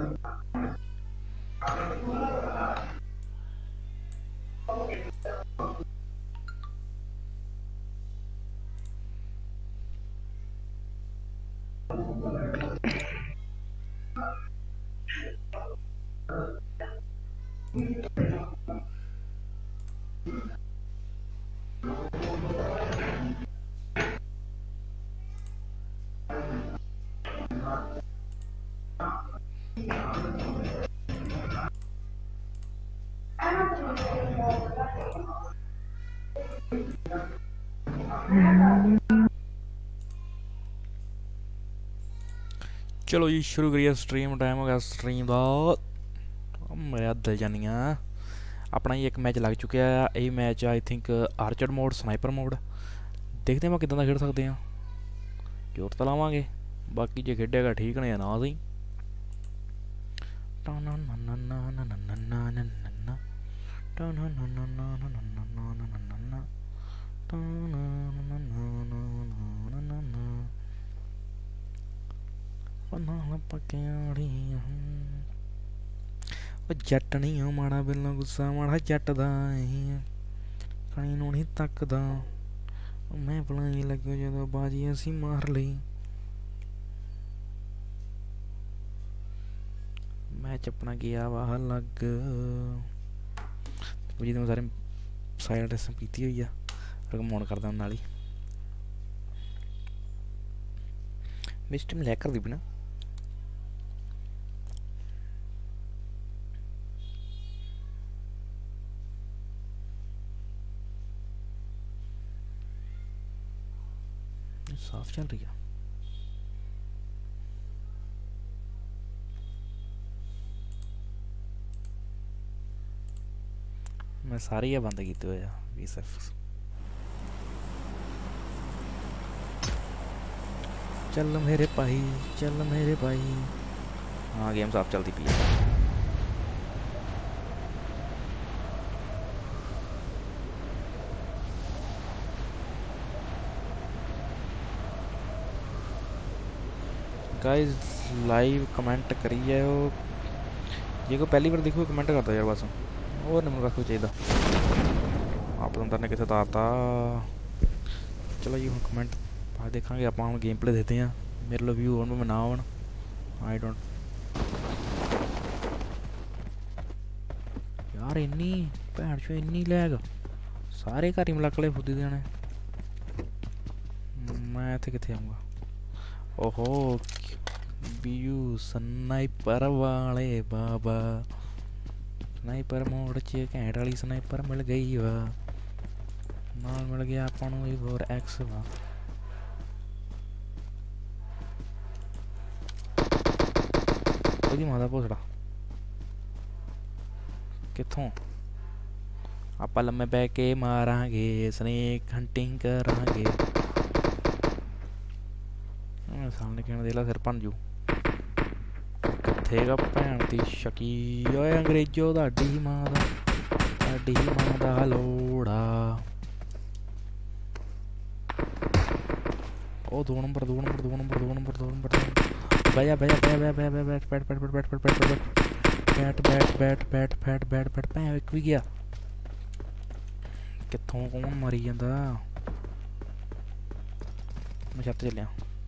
चलो जी शुरू करिए स्ट्रीम। टाइम हो गया स्ट्रीम का। मेरा दिल जानिया अपना ही एक मैच लग चुका है। यही match I think archer mode sniper mode. देखते हैं कितना खेल सकते हैं। जोर तो लावे बाकी जो खेडेगा ठीक ने ना सही। जट नहीं हो माड़ा बिल्ला गुस्सा माड़ा जट दा कहीं नू नहीं तकदा। मैं भलाई लगे जो बाजी असी मार ली। मैच अपना गया वाह लग जी तो सारे साइड पीती हुई है रिकमोड करदा नाल ही मिस्टर में लैक कर दी बिना साफ चल रही है। मैं सारे ही बंद किए हुए V6। चल मेरे भाई चल मेरे भाई। हाँ गेम साफ चलती पी है। गाइस लाइव कमेंट करिए हो जे को पहली बार देखो कमेंट करता यार बस और नहीं मुझे चाहिए आप अंदर ने कितने तारता। चलो जी हम कमेंट बाद देखा आप गेम प्ले देते हैं मेरे लो व्यू होने में ना हो आई डोंट यार इन्नी भैन चो इन्नी लैग सारे घर ही मलकले फुद्दी देने। मैं इतने कितने आऊँगा। ओहो व्यू स्नाइपर वाले बाबा स्नाइपर मोड च घैंट वाली स्नाइपर मिल गई वा नाल मिल गया अपन A4X वा। ਉਹਦੀ ਮਾਂ ਦਾ ਭੋਸੜਾ ਕਿੱਥੋਂ ਆਪਾਂ ਲੰਮੇ ਪੈ ਕੇ ਮਾਰਾਂਗੇ ਸਨੇਕ ਹੰਟਿੰਗ ਕਰਾਂਗੇ। ਸਾਹਮਣੇ ਕਹਿਣ ਦੇ ਲਾ ਸਿਰ ਭੰਨ ਜੂ ਕਿੱਥੇ ਗਾ ਭੈਣ ਦੀ ਸ਼ਕੀ ਓਏ ਅੰਗਰੇਜ਼ੋ ਤੁਹਾਡੀ ਮਾਂ ਦਾ ਲੋੜਾ। ਉਹ 2 ਨੰਬਰ भैया बैठ भी गया कितों कौन मरी जाता। मैं छत चलिया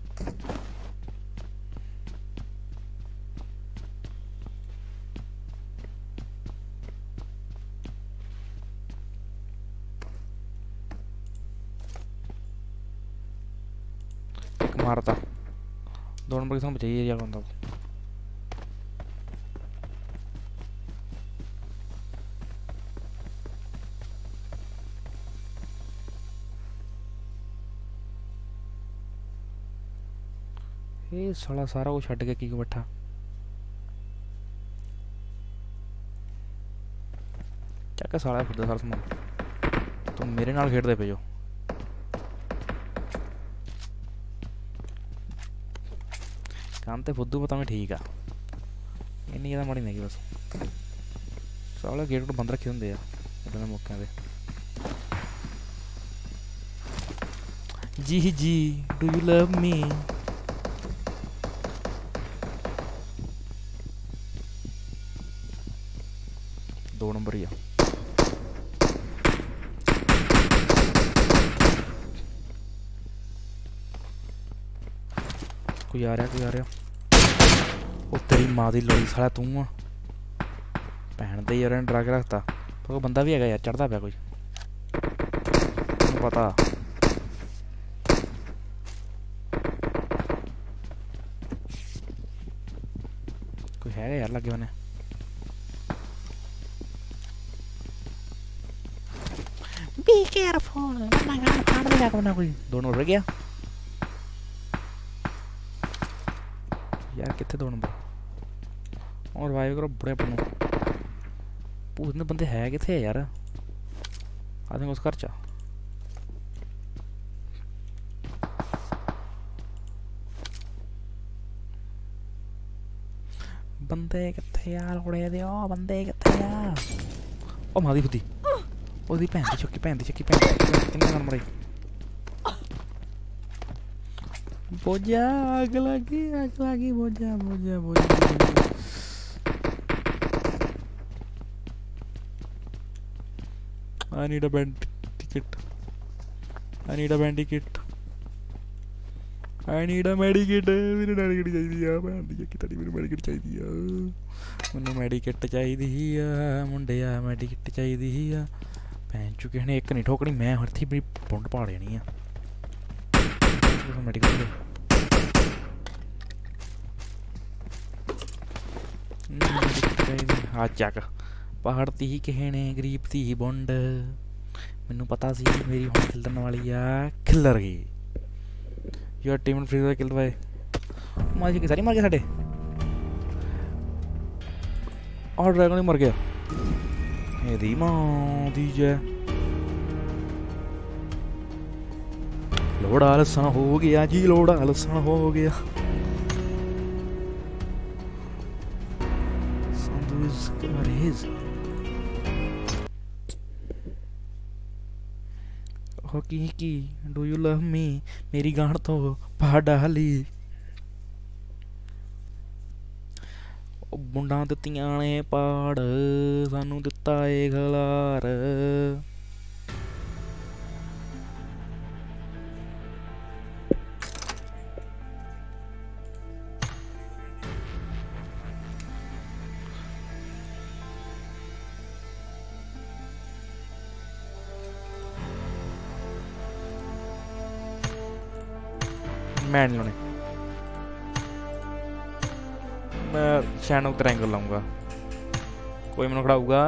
एक मारता 2 नंबर किसान बचाइए एरिया बंदा ये साला सारा कुछ छड़ के की बैठा। क्या साला फिर सारा समान तुम मेरे नाल खेडदे पे जो काम तो फुद्दू पता मैं ठीक है इन्नी ज़्यादा माड़ी नहीं बस साला गेट बंद रखे होंगे इतने मौके पे। जी do you love me 2 number ही आ। कोई आ रहा, कोई आ रहा। वो तेरी माँ दी लोई साला तू आ भैन दे यार, डरा के रखता। पर वो बंदा भी है यार, चढ़ता पाया कोई पता। कोई है यार लगे मैंने। बी केयरफुल, मैं गाड़ फाड़ देगा कोई ना कोई। दोनों उड़ गया यार, कितने 2 नंबर और वाइव करो बड़े अपनों। पूछने बंदे है कितने यार, आ देंगे उस घर चा। बंदे कितने यार उड़े दे, ओ बंदे कितने यार। ओ मादी खुदी ओदी भैन दी चुक्की, भैन दी चुक्की, भैन दी किन्ने नंबर आई। बोझा आग लगी बोझा बोझा बोझा। I need a band ticket. I need a band ticket. I need a medikit. मेरे medikit चाहिए यार, भैन दी चुक्की तेरी मेरी medikit चाहिए यार। मैंने medikit चाहिए यार, मुंडिया medikit चाहिए यार। भैन चुके ने एक नहीं ठोकनी, मैं हर थी बड़ी पुंड पाड़ जानी है। medikit आ जाक पहाड़ ती ही कहने गरीब ती ही बुंड। मैनू पता सी मेरी हुण खिलण वाली आ, खिलर गई यार। Team free fire kill by माजी की सारी मर गए साडे। और ड्रैगन ही मर गया। एदी मां दी जै लोड़ा लसन हो गया जी, लोड़ा लसन हो गया। की डू यू लव मी मेरी गान तो पा डाली। बुंडा दित्तियां ने पाड़ सानू दिता ए खलार। मैं नहीं लाने, मैं शैनो ट्रायंगल लाऊंगा। कोई मैंने खड़ाऊगा।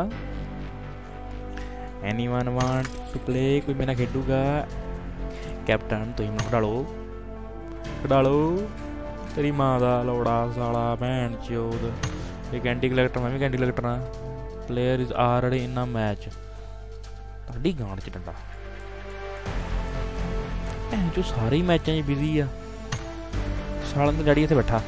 एनीवन वांट टू प्ले, कोई मेरा खेडूगा। कैप्टन तुम मैंने खड़ा लो तेरी माँ का लोड़ा साला भैन चोद। एक एंटी कलेक्टर, मैं भी एंटी कलेक्टर हाँ। Player is already in a match. ताड़ी गांड च डंडा भैन चो, सारे ही मैचों में बिजी आ। सालन तो डैडी इत्थे बैठा।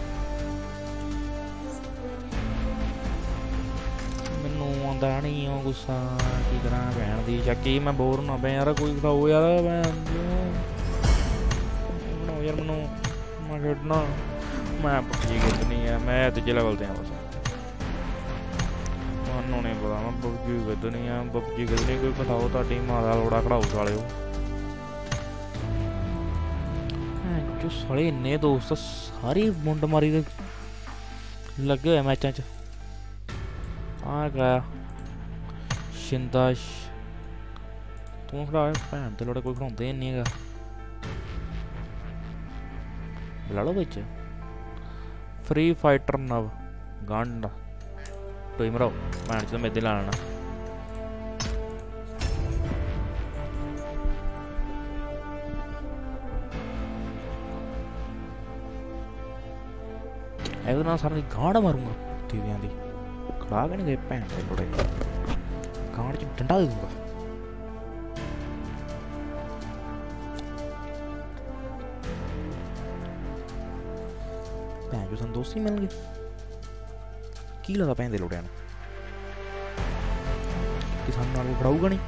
मैनू आंदा नहीं ओ गुस्सा, की करा भैन दी चक्की। मैं बोर होना पे यार, कोई खड़ाओ यार भैन बनाओ यार मैनू। मैं खेडना, मैं पबजी खेडनी है। मैं तीजे लेवल ते बस, मैनू नहीं पता मैं पबजी खेडनी है। पबजी खेडनी कोई खड़ाओ, ताड़ी मां दा लोड़ा खड़ाओ सालिओ। जो साले इन्ने दोस्त सारी मुंड मारी दे लगे हुए मैचों च। आ गया शिंदा तू खड़ा भैन ते लोड़े, कोई खड़ाउंदे नहीं है। बुला लो बिच फ्री फाइटर नव गंड कोई मराओ भैन च मेदे ला लेना। सारी गांड मारूंगा दीदियां दी। खड़ा के नहीं गए भैन से लोड़े, गांड च डंडा दे दूंगा। भैन जो सन दोस्ती मिल गए की लगा भैन दे लोड़िया ने कि सानू नाल खड़ाऊगा नहीं।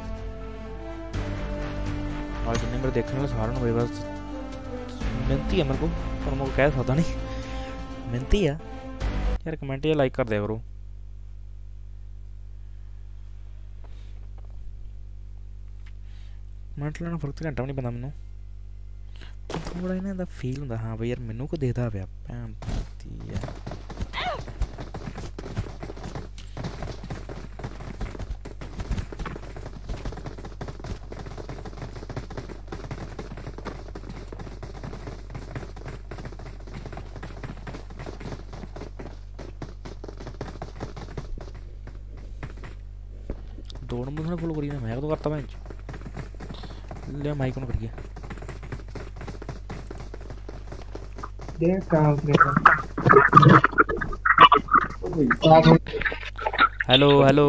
और जिन्ने मेरे देखने वाले सारे मेरे पास मिहनती है, मेरे को पर मैं कह सकता नहीं मिहनती है यार। कमेंट या लाइक कर दिया करो। ਮਿੰਟ ਲੈਣਾ ਫਰਕ ਤੇ ਘੰਟਾ ਵੀ ਨਹੀਂ ਪੈਂਦਾ ਮੈਨੂੰ ਥੋੜਾ ਇਹਨਾਂ ਦਾ ਫੀਲ ਹੁੰਦਾ ਹਾਂ ਬਈ ਯਾਰ ਮੈਨੂੰ ਕੋ ਦੇਖਦਾ ਪਿਆ ਭੈਣ ਦੀ ਆ दौड़ में फुल करी मैं तो करता मैं ले माइक ऑन करिए देख कहां उतरेगा हेलो हेलो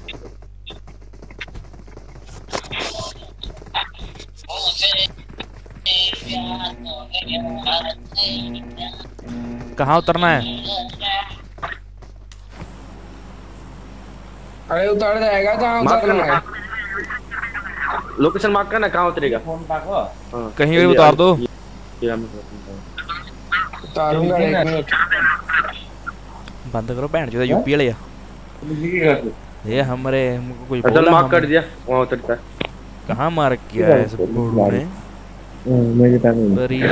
कहाँ उतरना है अरे उतर जाएगा कहां उतरना है लोकेशन मार्क करना कहाँ उतरेगा फोन पाक हो कहीं भी उतार दो उतारूंगा 1 मिनट बंद करो भैन जो यूपी वाले ये हमारे हमको कोई चल मार्क कर दिया वहाँ उतरता है कहाँ मार्क किया है इस बोर्ड ने मेरे पास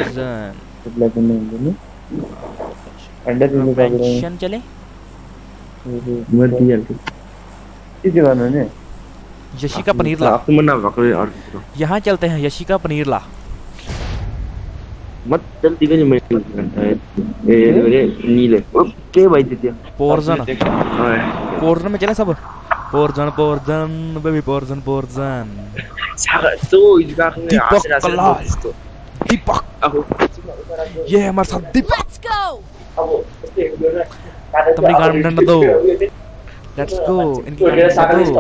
रीजन अंडर पेंशन चले मर्दी यार किसी गाना ने यशी का पनीर ला आपको मना रखो यार यहाँ चलते हैं यशी का पनीर ला मत जल्दी करिए मैं घंटा है ये नीले ओके भाई दीदी पोर्जन पोर्जन में चले सब पोर्जन पोर्जन बेबी पोर्जन पोर्जन तो इसका दीपक ये हमारे साथ दीपक तुम्हारी गाड़ी डंडा दो लेट्स गो इनकी गाड़ी दो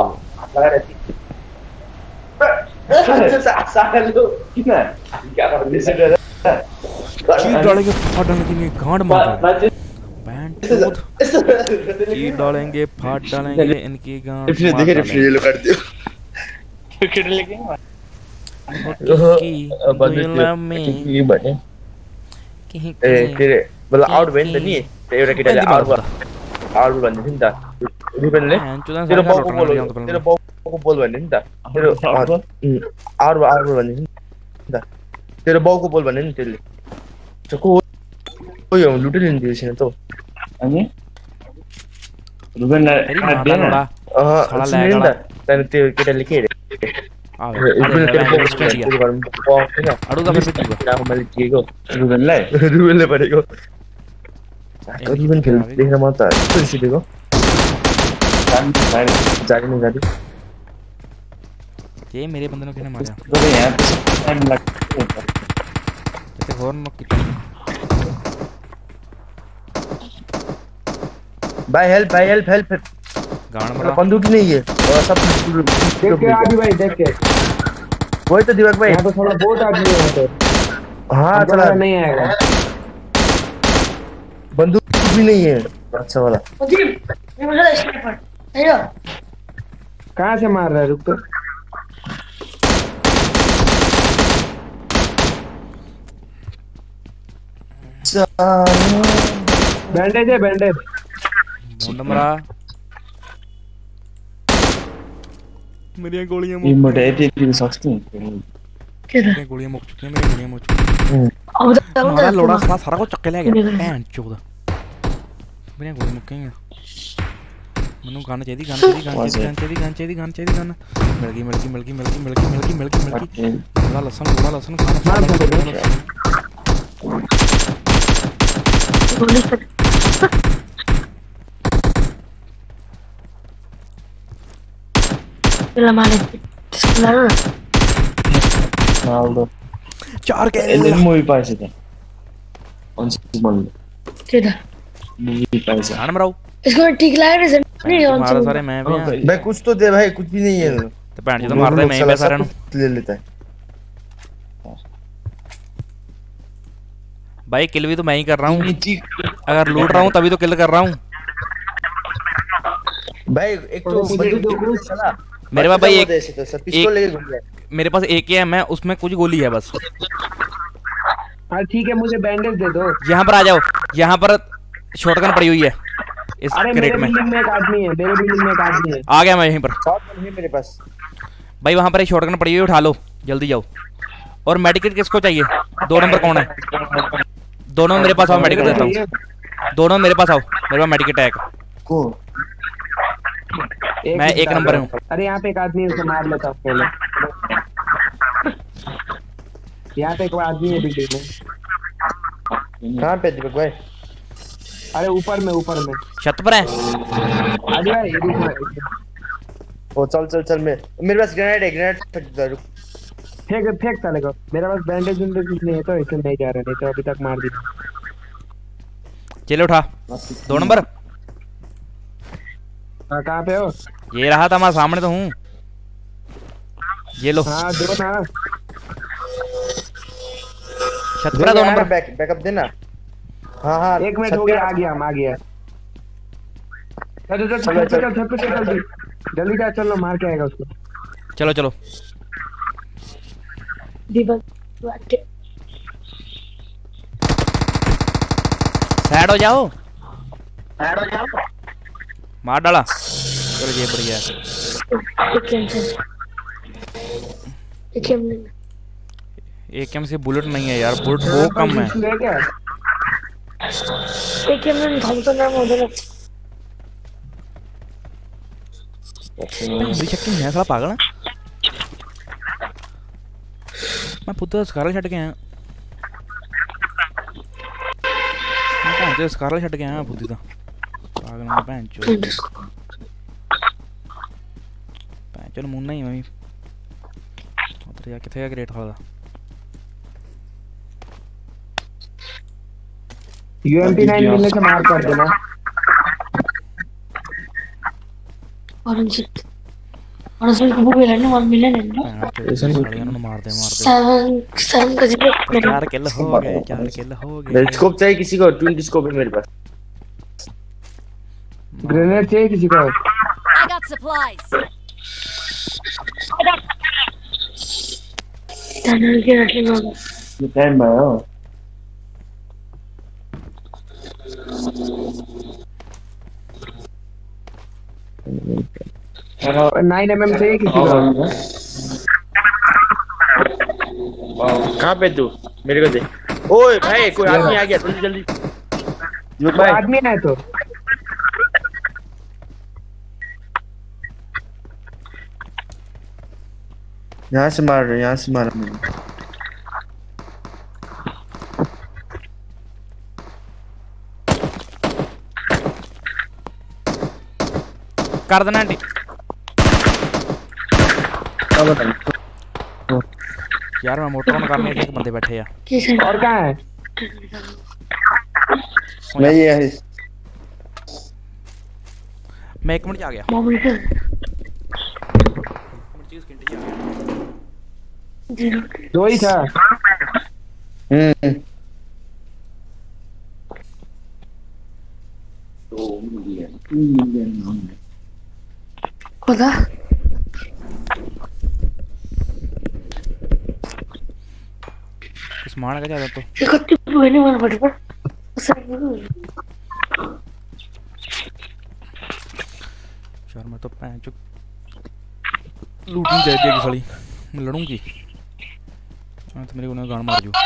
चीज डालेंगे फाड़ डालेंगे गांड मार बैंड चीज डालेंगे फाड़ डालेंगे इनकी गांड देख रिफ्यूजल कर दियो क्रिकेट लेके दुनिया में ये बने कहीं तेरे मतलब आउट वेन तो नहीं तेरे किधर आउट बन नहीं था रिबन ले तेरे बाबू को बोल बन नहीं था तेरे आउट बन नहीं था तेरे बाबू को बोल बन नहीं तेरे चको कोई हम लूटे नहीं दिए इसने तो अने रुबन तेरी माता लोड़ा साला लेगा तेरे तेरे किधर लिखे रे रुबन अड़ूगा फिर भी ना मैं लिखेगा रुबन ले पड़ेगा रुबन खेल देख रहा माता तो इसी देखो जाने नहीं जाती ये मेरे बंदे ने किसने मारा तो यार टाइम लगता है ऐसे हॉर्न मत कितना भाई हेल्प गान मरा बंदूक नहीं है और सब देख के आगे भाई देख के वही तो दिमाग भाई यहां तो थोड़ा बहुत आदमी है तो हां चला नहीं आएगा बंदूक भी नहीं है अच्छा वाला कहां से मार रहा है रुक तो बैंडेज है बैंडेज मुंड मरा मेरी गोलियां ये मोटे तेरी सस्ती मेरी गोलियां मुक चुकी हैं मेरी गोलियां मुक चुकी हैं हमारा लोड़ा सारा कुछ चक्के ले गया भैन चोद मेरी गोली मुक गई मनु गाना चाहिए गन मिल गई थोड़ा लसन खाना Aldo. 4 के Ele muy parecido. 11 बंद. किधर? Muy parecido. गान मराओ इसको ठीक लग रहा है नहीं ऑन मारा सारे मैं भी भाई कुछ तो दे भाई कुछ भी नहीं है तो भैन जी तो मार दे मैं भी सारे नु ले लेता है भाई किल भी तो मैं ही कर रहा हूं अगर लूट रहा हूं तभी तो किल कर रहा हूं भाई एक तो चला मेरे पास भाई एक पिस्तौल लेके घूम रहा है मेरे पास एक है मैं उसमें कुछ गोली है बस हां ठीक है मुझे बैंडेज दे दो यहां पर आ जाओ यहां पर शॉटगन पड़ी हुई है इस क्रेट में बिल्डिंग में एक आदमी है मेरे बिल्डिंग में एक आदमी है आ गया मैं यहीं पर शॉटगन है मेरे पास भाई वहां पर एक शॉटगन पड़ी हुई है उठा लो जल्दी जाओ। और मेडिकेट किसको चाहिए? 2 नंबर कौन है? दोनों मेरे पास आओ, मेडिकेट देता हूँ। दोनों मेरे पास आओ, मेरे पास मेडिकेट है। को मैं 1 नंबर हूँ। अरे यहाँ पे एक आदमी है, उसे मार लेता हूँ पहले। यहाँ पे एक आदमी है बिल्डिंग में। कहाँ पे दीपक भाई? अरे ऊपर में छत पर है। आगे भाई ओ चल मेरे पास ग्रेनेड है, ग्रेनेड फेंक साले को। मेरे पास बैंडेज कुछ नहीं है तो इसे नहीं जा रहा, नहीं तो अभी तक मार दी। चलो उठा। 2 नंबर हाँ कहाँ पे हो? ये रहा था, मैं सामने तो हूँ। ये लो। हाँ दो ना। छत पर 2 नंबर। बैकअप देना। हाँ 1 मिनट हो गया, आ गया। चल जल्दी जा, चलो मार के आएगा उसको। चलो दीपक साइड हो जाओ। मार डाला। चलो ये बढ़िया है। AKM से बुलेट नहीं है यार, बुलेट वो कम है। शक्ति मैं साला पागल है। मैं पुत्र स्कारल छट के आया। मैं स्कारल छट के आया बुद्धि दा पागल मैं भैन चल मुन्ना ही मैं उधर जा किथे ग्रेट खाला। UMP 9 मिलने से मार कर देना। और उसमें वो भी रहने वाला मिले नहीं ना। मार दे 7 का जीरो 4 किल हो गए। स्कोप चाहिए किसी को? 20 स्कोप है मेरे पास। ग्रेनेड चाहिए किसी को? I got supplies. टनल के रखने वाला ये टाइम में हो। 9mm चाहिए किसी को? कहाँ पे तू? मेरे को दे। ओए भाई कोई आदमी आ गया, जल्दी भाई आदमी है तो यहाँ से मार रहे, कर देना आंटी। यार मैं मोटर ऑन करने एक बंदे बैठे यार। और कहाँ है? मैं ये है। मैं 1 मिनट आ गया। दो ही था। खुदा स्मार्ट का ज्यादा तो इकट्ठी बहने वाला बड़े यार मैं तो पैंच लूटनी चाहिए कि साली लड़ूंगी। हाँ तो मेरे को ना गान मार जो।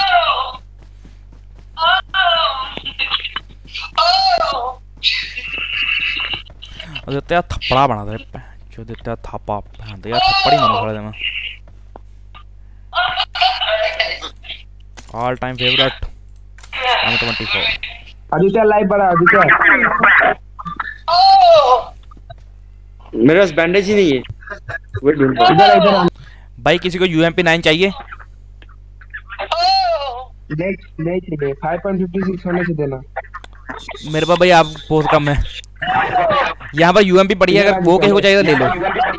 देते यार थप्पड़ा बना दे जो देते यार थापा पहन दे यार थप्पड़ ही मारो साले दे मैं। All time favourite M24। Aditya live बड़ा आदित्य। मेरे पास बैंडेज ही नहीं है। वेट ढूंढ रहा हूं। इधर भाई किसी को UMP 9 चाहिए? नहीं चाहिए। 5.56 होने से देना। मेरे पास भाई आप बहुत कम है। यहाँ पर UMP पड़ी है, अगर वो किसी को चाहिए तो ले लो।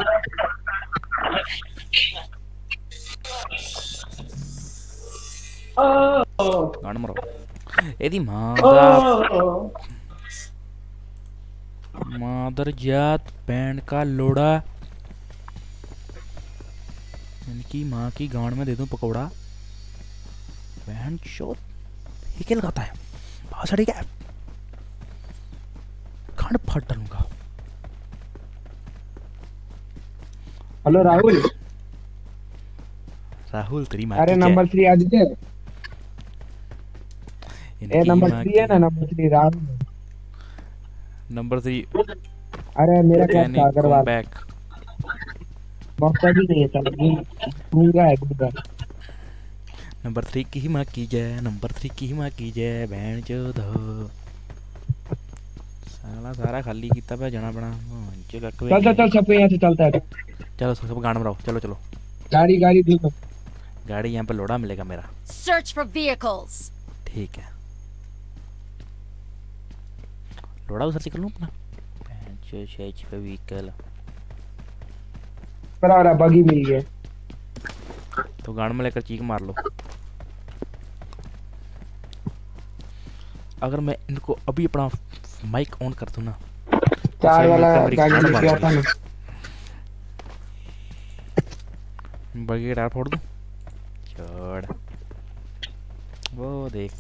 गाड़ मरो एदी मादर जात बैंड का लोड़ा। इनकी माँ की गांड में दे दूं पकौड़ा। बैंड चोट ही लगाता है बहुत सारी क्या खंड फट डालूंगा। हेलो राहुल। राहुल तेरी माँ अरे की नंबर जय। 3 आदित्य, ये इनकी नंबर माँ 3 है ना, की नंबर 3 राहुल। नंबर 3 अरे मेरा क्या कैन था कम अग्रवाल, बैक। मौका भी नहीं है साला, गूंगा है गूंगा। नंबर 3 की माँ की जय, नंबर 3 की माँ की जय। बहन चोदो साला सारा खाली किता पे जाना बना जो कक चल चल चल, सब यहाँ से चलता है। चलो सब गाना बनाओ, चलो चलो। गाड़ी गाड़ी ढूंढो। गाड़ी यहाँ पे लोड़ा मिलेगा मेरा। Search for vehicles. ठीक है, लोड़ा उधर से कर लूँ अपना। जो शेच पे व्हीकल बराबर बगी मिल गया। तो गाड़ में लेकर चीख मार लो। अगर मैं इनको अभी अपना माइक ऑन कर दूँ ना, 4 वाला मेरी गाड़ी गांड मिल मार गया देगी। था ना। बगी का टायर फोड़ दूँ, छोड़। वो देख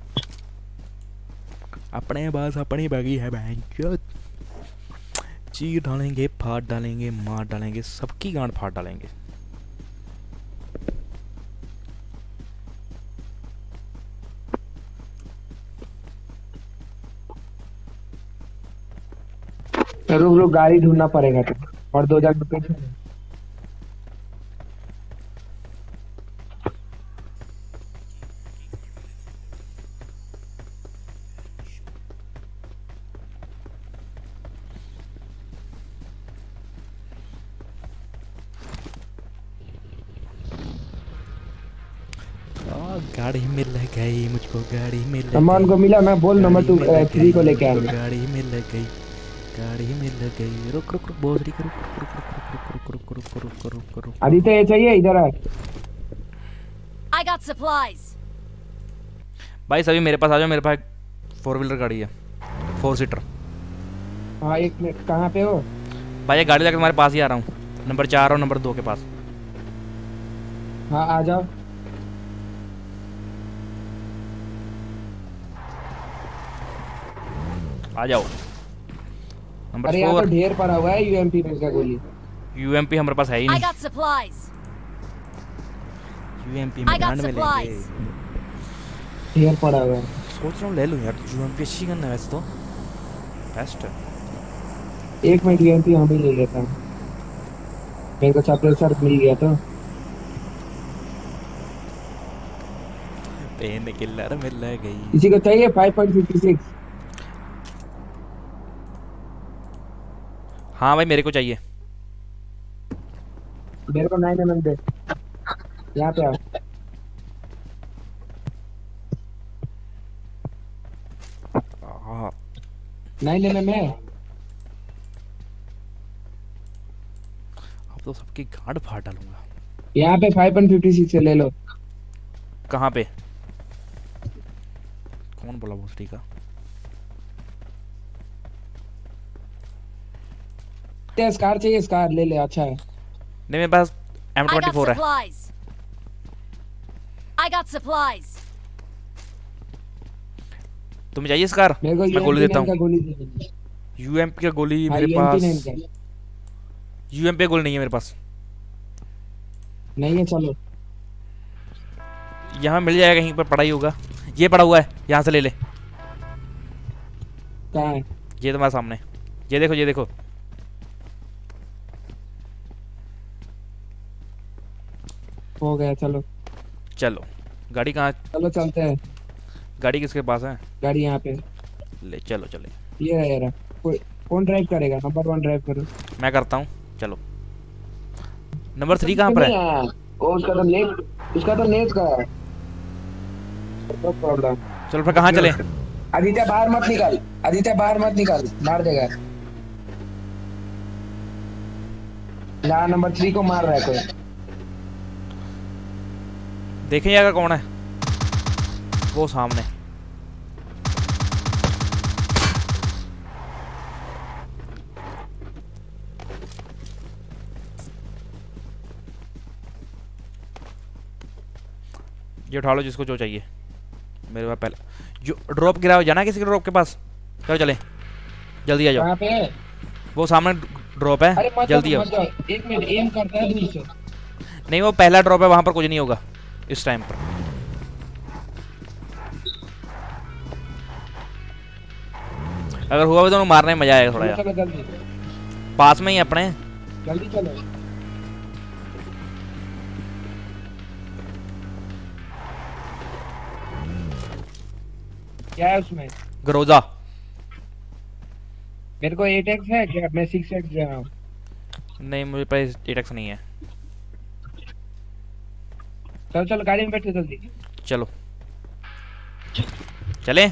अपने पास अपनी बगी है बहन चोद। चीर डालेंगे, फाड़ डालेंगे, मार डालेंगे, सबकी गांड फाड़ डालेंगे। रुक रुक, गाड़ी ढूंढना पड़ेगा तो, और 2000 रुपये। गाड़ी मिल गई मुझको, गाड़ी मिल गई। सामान को मिला, मैं बोल नंबर गाड़ी मिल 3 गई को लेके मुझको, आना। गाड़ी मिल गई, गाड़ी मिल गई। रुक रुक रुक बहुत रुक रुक रुक रुक रुक रुक रुक रुक रुक रुक रुक रुक। आदित्य ये चाहिए, इधर आ। I got supplies. भाई सभी मेरे पास आ जाओ, मेरे पास 4 व्हीलर गाड़ी है, 4 सीटर। हाँ 1 मिनट, कहाँ पे हो? भाई ये गाड़ी लेकर तुम्हारे पास ही आ रहा हूँ, नंबर 4 और नंबर 2 के पास। हाँ आ जाओ। आ जाओ। नंबर अरे यहाँ तो 4 ढेर पड़ा हुआ है यूएमपी में का गोली। यूएमपी हमारे पास है ही I नहीं। got supplies. यूएमपी I में got गांड में लेंगे। supplies. ढेर पड़ा हुआ है। सोच रहा हूँ ले लूँ यार, यूएमपी अच्छी गन है वैसे तो, बेस्ट है। 1 मिनट, यूएमपी हम ही ले लेता हूँ, मेरे को सप्रेसर मिल गया तो। पेन किलर मिल गई। किसी को चाहिए 5.56? हाँ भाई मेरे को चाहिए। मेरे को 9mm दे, यहाँ पे आओ। 9mm है। अब तो सबकी गांड फाड़ डालूंगा। यहाँ पे 5.56 से ले लो। कहाँ पे? कौन बोला भोसड़ी का? स्कार चाहिए, स्कार ले ले, अच्छा है। नहीं मेरे पास I got M24 है। supplies. I got supplies. तुम्हें चाहिए स्कार? मेरे को मैं गोली UMP देता का हूँ। गोली दे दीजिए। यूएमपी का गोली हाँ, मेरे UMP पास। नहीं का। यूएमपी का गोली नहीं है मेरे पास। नहीं है, चलो। यहाँ मिल जाएगा, कहीं पर पड़ा ही होगा। ये पड़ा हुआ है, यहाँ से ले ले। कहाँ है? ये तुम्हारे सामने, ये देखो ये देखो। हो गया, चलो चलो गाड़ी कहाँ? चलो चलते हैं। गाड़ी किसके पास है? गाड़ी यहाँ पे ले चलो चले। ये है यार। कौन ड्राइव करेगा? नंबर 1 ड्राइव करो। मैं करता हूँ, चलो। नंबर 3 कहाँ पर है? ओ उसका तो नेट, उसका तो नेट का है। No problem. चलो फिर कहाँ चले? आदित्य बाहर मत निकल, आदित्य बाहर मत निकल, मार देगा। ना नंबर 3 को मार रहा है कोई। देखें यार कौन है वो सामने। ये उठा लो जिसको जो चाहिए। मेरे पास पहले जो ड्रॉप गिरा हो, जाना किसी के ड्रॉप के पास। चलो चले, जल्दी आ जाओ। कहाँ पे है? वो सामने ड्रॉप अरे है, मत जल्दी जाओ, आओ। मत जाओ। 1 मिनट, एम करता है दूर से। नहीं वो पहला ड्रॉप है, वहां पर कुछ नहीं होगा इस टाइम पर। अगर हुआ भी तो मारने में मजा आएगा थोड़ा यार। चलो जल्दी पास में ही अपने। जल्दी चलो। क्या है उसमें? ग्रोजा। मेरे को 8x है क्या? मैं 6x ले रहा हूँ। नहीं मुझे पास 8x नहीं है। चलो चलो गाड़ी में बैठो जल्दी। चलो चले।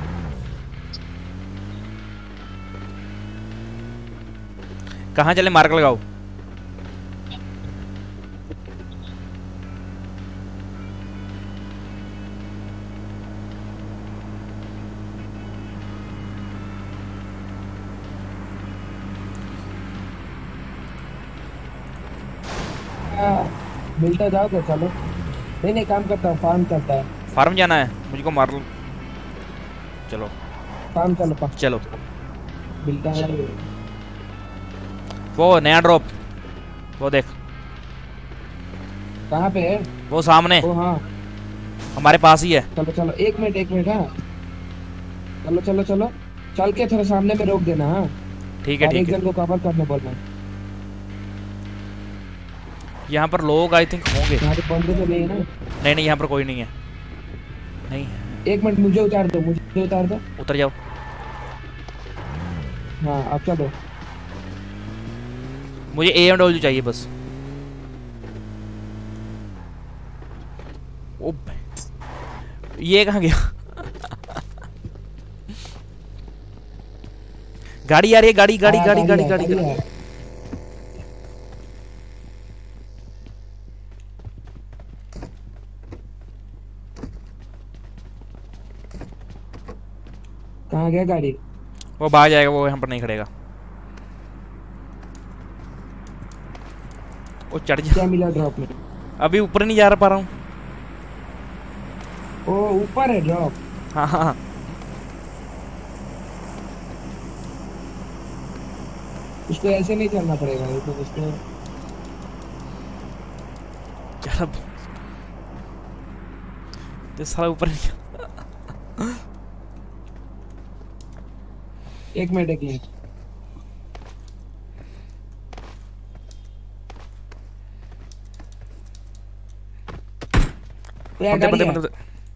कहाँ चले? मार्क लगाओ। मिलता जाओ तो चलो। नहीं नहीं काम करता हूँ, फार्म चलता है। फार्म जाना है मुझको मार लो। चलो फार्म चलो चलो। मिलता है। वो नया ड्रॉप वो देख। कहाँ पे है? वो सामने ओ हाँ हमारे पास ही है। चलो चलो 1 मिनट हाँ। चलो चलो चलो चल के थोड़ा सामने में रोक देना। हाँ ठीक है और एक ठीक है। जन को कवर करने बोलना। यहाँ पर लोग आई थिंक होंगे। यहाँ पे बंदे तो नहीं है ना? नहीं नहीं यहाँ पर कोई नहीं है। नहीं 1 मिनट मुझे उतार दो, मुझे उतार दो। उतर जाओ। हाँ अब चलो। मुझे AMW चाहिए बस। ओ ये कहाँ गया? गाड़ी आ रही है। गाड़ी गाड़ी हाँ, गाड़ी गाड़ी है, गाड़ी है। कहाँ गया गाड़ी? वो भाग जाएगा, वो यहाँ पर नहीं खड़ेगा। वो चढ़ क्या जा। मिला ड्रॉप में? अभी ऊपर नहीं जा पा रहा हूँ। ओ ऊपर है ड्रॉप। हाँ हाँ उसको ऐसे नहीं चलना पड़ेगा, ये तो उसको चल अब तो साला ऊपर नहीं जा। 1 मिनट 1 मिनट। यार बंदे गाड़ी बंदे है। बंदे।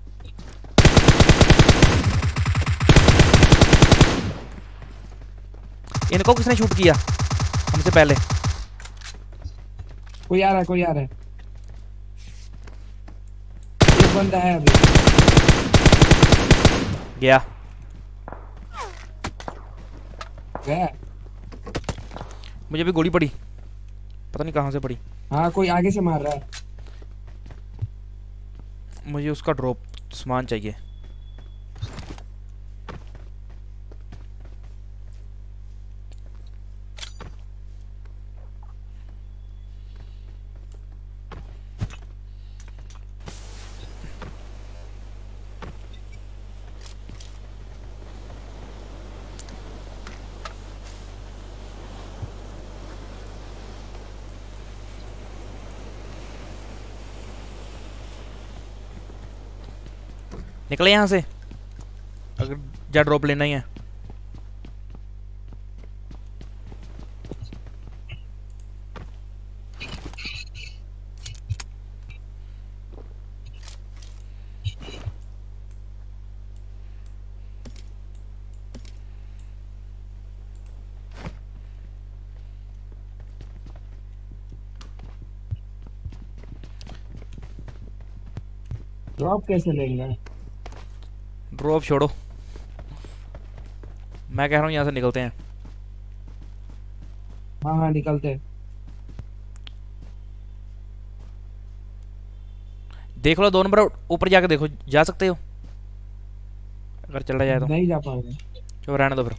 इनको किसने शूट किया हमसे पहले? कोई आ रहा है, कोई आ रहा है। एक बंदा है अभी। गया। गया। मुझे भी गोली पड़ी, पता नहीं कहाँ से पड़ी। हाँ कोई आगे से मार रहा है। मुझे उसका ड्रॉप सामान चाहिए। निकले यहाँ से अगर जा ड्रॉप लेना ही है। ड्रॉप कैसे लेंगे? ड्रॉप छोड़ो, मैं कह रहा हूँ यहाँ से निकलते हैं। हाँ हाँ निकलते हैं। देख लो 2 नंबर ऊपर जाके देखो, जा सकते हो अगर चला जाए तो। नहीं जा पाएंगे। चलो रहने दो फिर।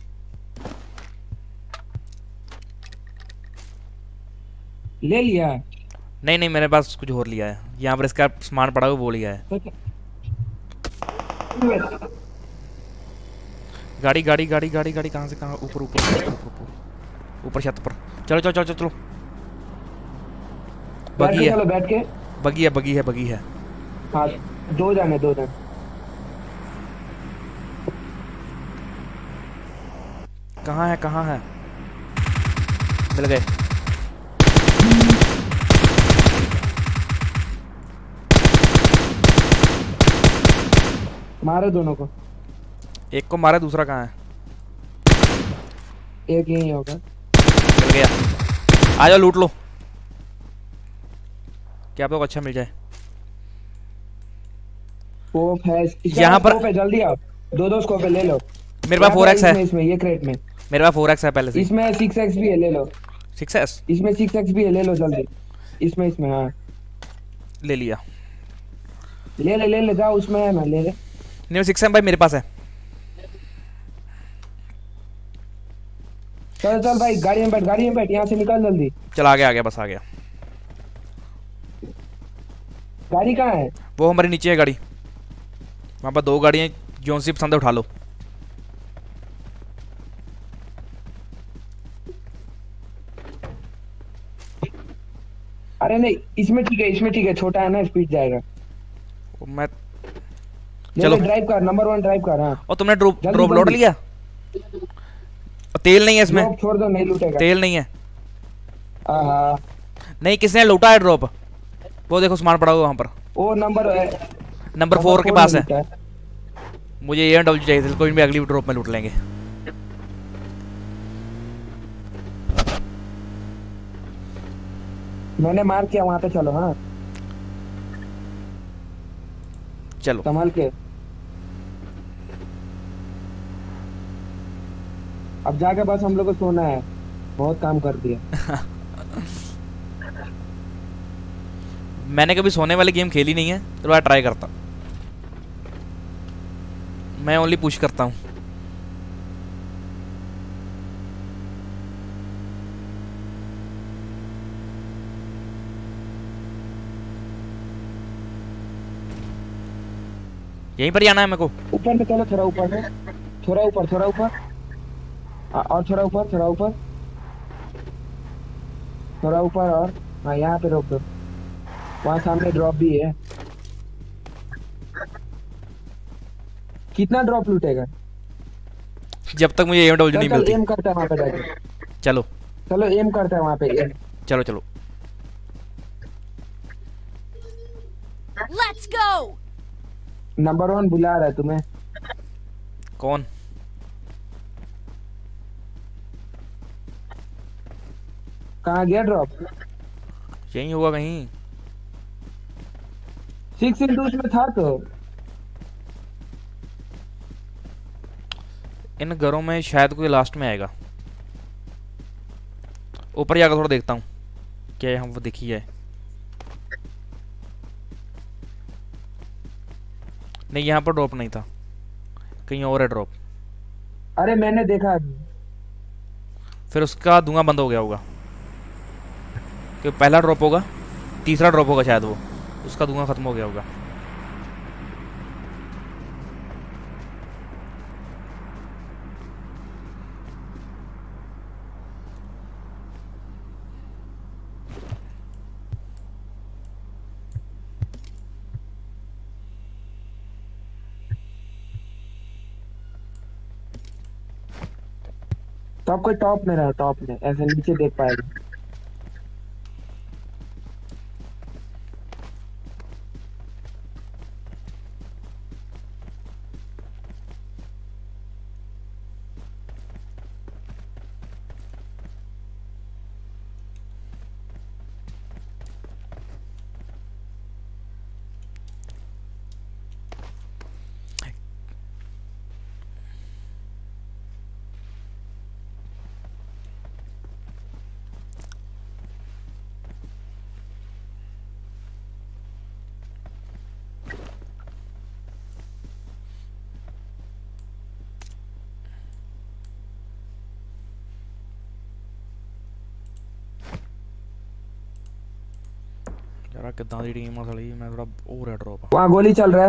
ले लिया। नहीं नहीं मेरे पास कुछ और लिया है, यहाँ पर इसका सामान पड़ा हुआ वो लिया है। तो गाड़ी गाड़ी गाड़ी गाड़ी गाड़ी कहाँ से कहाँ? ऊपर ऊपर ऊपर ऊपर ऊपर छत पर। चलो चलो चलो चलो चलो बगी है, चलो बैठ के। बगी है। हाँ, दो जाने। कहाँ है? मिल गए। मारो दोनों को। एक को मारा, दूसरा कहाँ है? एक यही होगा। मिल गया। आ जाओ, लूट लो, क्या आपको अच्छा मिल जाए। स्कोप है यहाँ पर। स्कोप है, जल्दी आओ। दो स्कोप है, ले लो। मेरे पास 4x है। इसमें ये क्रेट में मेरे पास 4x है पहले से। इसमें 6x भी है, ले लो। 6s इसमें 6x भी है, ले लो जल्दी। इसमें हाँ, ले लिया। ले जाओ, उसमें है ना, ले ले। नहीं, 6m भाई मेरे पास है। चल भाई, गाड़ी में बैठ, यहाँ से निकल जल्दी। चल आ गया, बस आ गया। गाड़ी कहाँ है? वो हमारे नीचे है गाड़ी, वहाँ पर 2 गाड़ियाँ, जो सी पसंद है उठा लो। अरे नहीं, इसमें ठीक है, छोटा है ना, स्पीड जाएगा। मैं चलो ड्राइव कर, नंबर 1 ड्राइव कर। हाँ, और तुमने ड्रॉप लौट लिया? और तेल नहीं है इसमें? छोड़ दो, नहीं लूटेगा। तेल नहीं है? हाँ, नहीं, किसने लूटा है ड्रॉप? वो देखो सामान पड़ा हुआ वहाँ पर। वो नंबर 4 के पास है। मुझे AMW चाहिए थी, कोई भी अगली ड्रॉप में लूट लेंगे। मैंने मार किया वहाँ पे, चलो। हाँ, चलो संभाल के। अब जाके बस हम लोग को सोना है, बहुत काम कर दिया। मैंने कभी सोने वाली गेम खेली नहीं है, तो मैं ट्राई करता। मैं ओनली पुश करता हूँ। यहीं पर ही आना है मेरे को। ऊपर पे चलो, थोड़ा ऊपर है, थोड़ा ऊपर। और थोड़ा ऊपर और हाँ, यहाँ पे रोक दो। वहाँ सामने ड्रॉप भी है। कितना ड्रॉप लूटेगा? जब तक मुझे AMW नहीं मिलती। एम करता है वहाँ पे जाके। चलो एम करता है वहाँ पे, एम। चलो Let's go! नंबर 1 बुला रहा है तुम्हें। कौन? कहाँ गया ड्रॉप? यहीं होगा कहीं। 6 into उसमें था तो। इन घरों में शायद कोई लास्ट में आएगा। ऊपर जाकर थोड़ा देखता हूँ क्या यहाँ वो दिखी है। नहीं, यहाँ पर ड्रॉप नहीं था, कहीं और है ड्रॉप। अरे मैंने देखा। फिर उसका धुआं बंद हो गया होगा, कि पहला ड्रॉप होगा, तीसरा ड्रॉप होगा शायद, वो उसका धुआं खत्म हो गया होगा। टॉप कोई टॉप में रहा, टॉप में ऐसे नीचे देख पाएगा। यार कितना दी टीम असली, मैं थोड़ा और है ड्रॉप। वहाँ गोली चल रहा है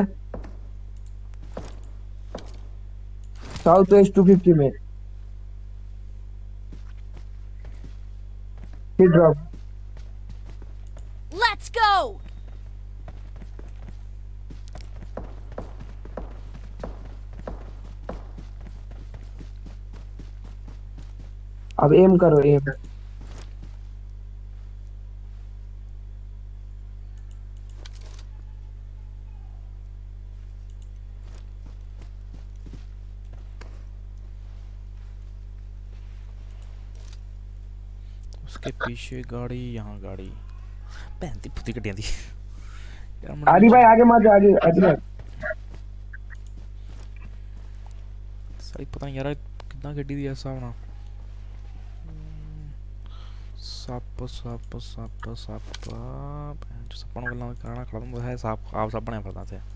साउथ वेस्ट 250 में। फिर ड्रॉप। अब एम करो एम। उसके पीछे गाड़ी, यहाँ गाड़ी। पैंती फुती कटिया थी आदि भाई आगे मत आगे आगे। सारी पता नहीं यार कितना गड्डी दी ऐसा होना। सप सप सप सप सपनों गल्लां करना खत्म है। साप आप सब बने फिरदा थे।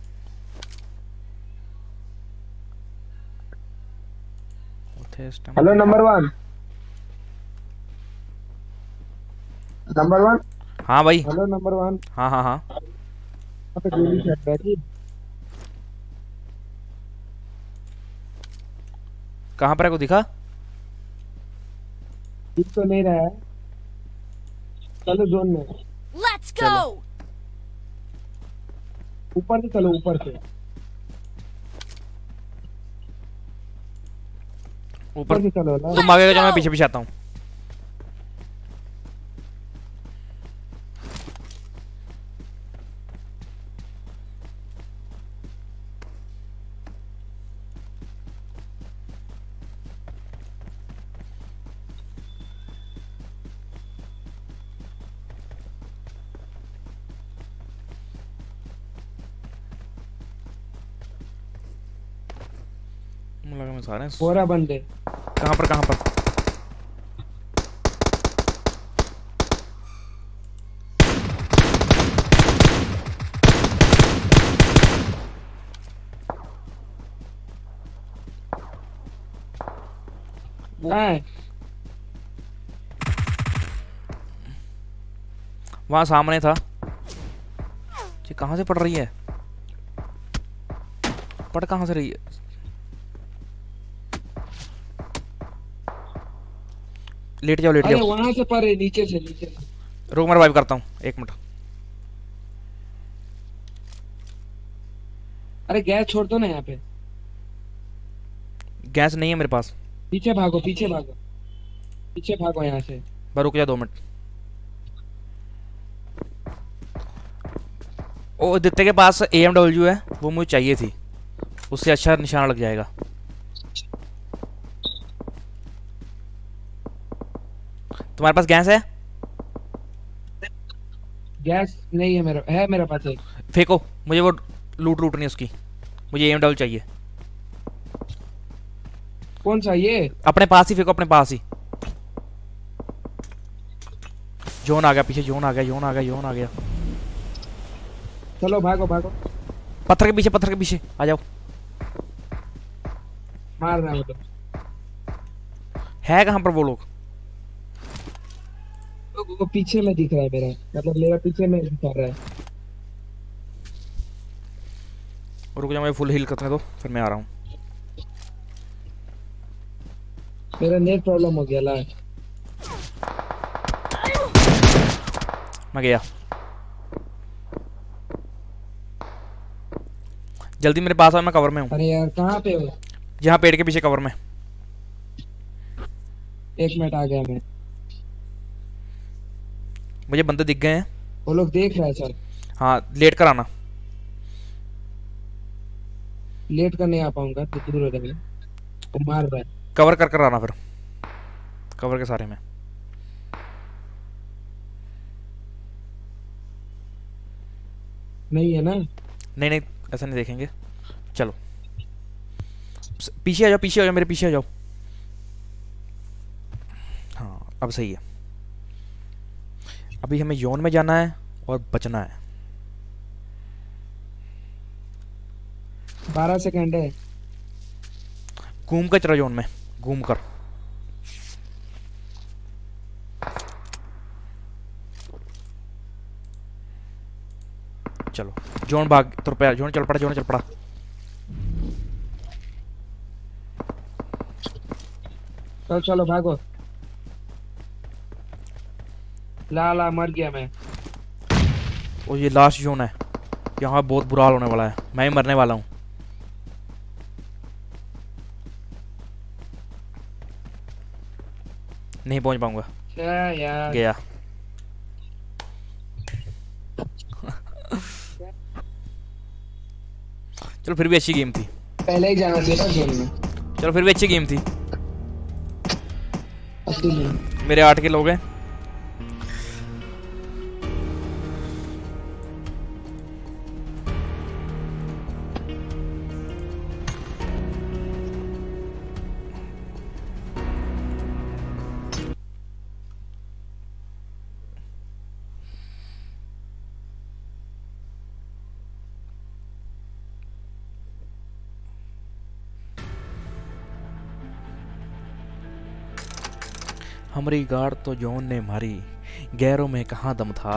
उथे इस टाइम हेलो नंबर 1 नंबर 1। हाँ भाई। Hello number 1। हाँ हाँ हाँ। यहाँ पे गोली चल रहा है जी। कहाँ पर है, को दिखा? दिख तो नहीं रहा है। चलो जोन में। Let's go! ऊपर से चलो, ऊपर से ऊपर से चलो ना। तुम आगे जाओ, मैं पीछे पीछे आता हूँ। मुझे लगा मैं सारे पूरा बंदे। कहाँ पर कहाँ पर? वहाँ सामने था। ये कहाँ से पड़ रही है? पड़ कहाँ से रही है? लेट जाओ लेट अरे जाओ। वहां से परे, नीचे से नीचे से। रुक मैं रिवाइव करता हूँ, 1 मिनट। अरे गैस छोड़ दो ना यहाँ पे। गैस नहीं है मेरे पास। पीछे भागो पीछे भागो पीछे भागो यहाँ से। बस रुक जा 2 मिनट। ओ दित्ते के पास AMW है, वो मुझे चाहिए थी। उससे अच्छा निशान लग जाएगा। तुम्हारे पास गैस है? गैस नहीं है मेरा, है मेरे पास एक। फेंको, मुझे वो लूट नहीं उसकी। मुझे AMW चाहिए। कौन सा ये? अपने पास ही फेंको, अपने पास ही। जोन आ गया पीछे, जोन आ गया जोन आ गया जोन आ गया। चलो भागो भागो। पत्थर के पीछे आ जाओ। मार रहा हूँ तो। है कहाँ पर वो लोग? वो पीछे में दिख रहा है मेरा, मतलब मेरा पीछे में दिखा रहा है। रुक जा, मैं फुल हील करने दो, फिर मैं आ रहा हूँ। मेरा नेट प्रॉब्लम हो गया ला। मैं गया। जल्दी मेरे पास आओ, मैं कवर में हूँ। अरे यार कहाँ पे हो? यहाँ पेड़ के पीछे कवर में। 1 मिनट आ गया मैं। मुझे बंदे दिख गए हैं। वो लोग देख रहा है सर। हाँ लेट कर आना। लेट कर नहीं आ पाऊंगा तो दूर हो जाएगा। वो मार रहा है। कवर कर आना फिर, कवर के सारे में। नहीं है ना? नहीं ऐसा नहीं देखेंगे। चलो पीछे आ जाओ मेरे पीछे आ जाओ। हाँ अब सही है। अभी हमें जोन में जाना है और बचना है। 12 सेकंड है। घूम कर चला जोन में, घूम कर। चलो जोन भाग तो रुपया, जोन चल पड़ा। चलो भागो। ला मर गया मैं। और ये लास्ट जोन है, यहाँ बहुत बुरा हाल होने वाला है। मैं ही मरने वाला हूँ। नहीं पहुंच पाऊंगा यार गया। चलो फिर भी अच्छी गेम थी। पहले ही जाना चाहिए था गेम में। चलो फिर भी अच्छी गेम थी। अच्छी गेम। मेरे 8 किल हो गए। हमारी गाड़ तो जॉन ने मारी, गैरों में कहाँ दम था।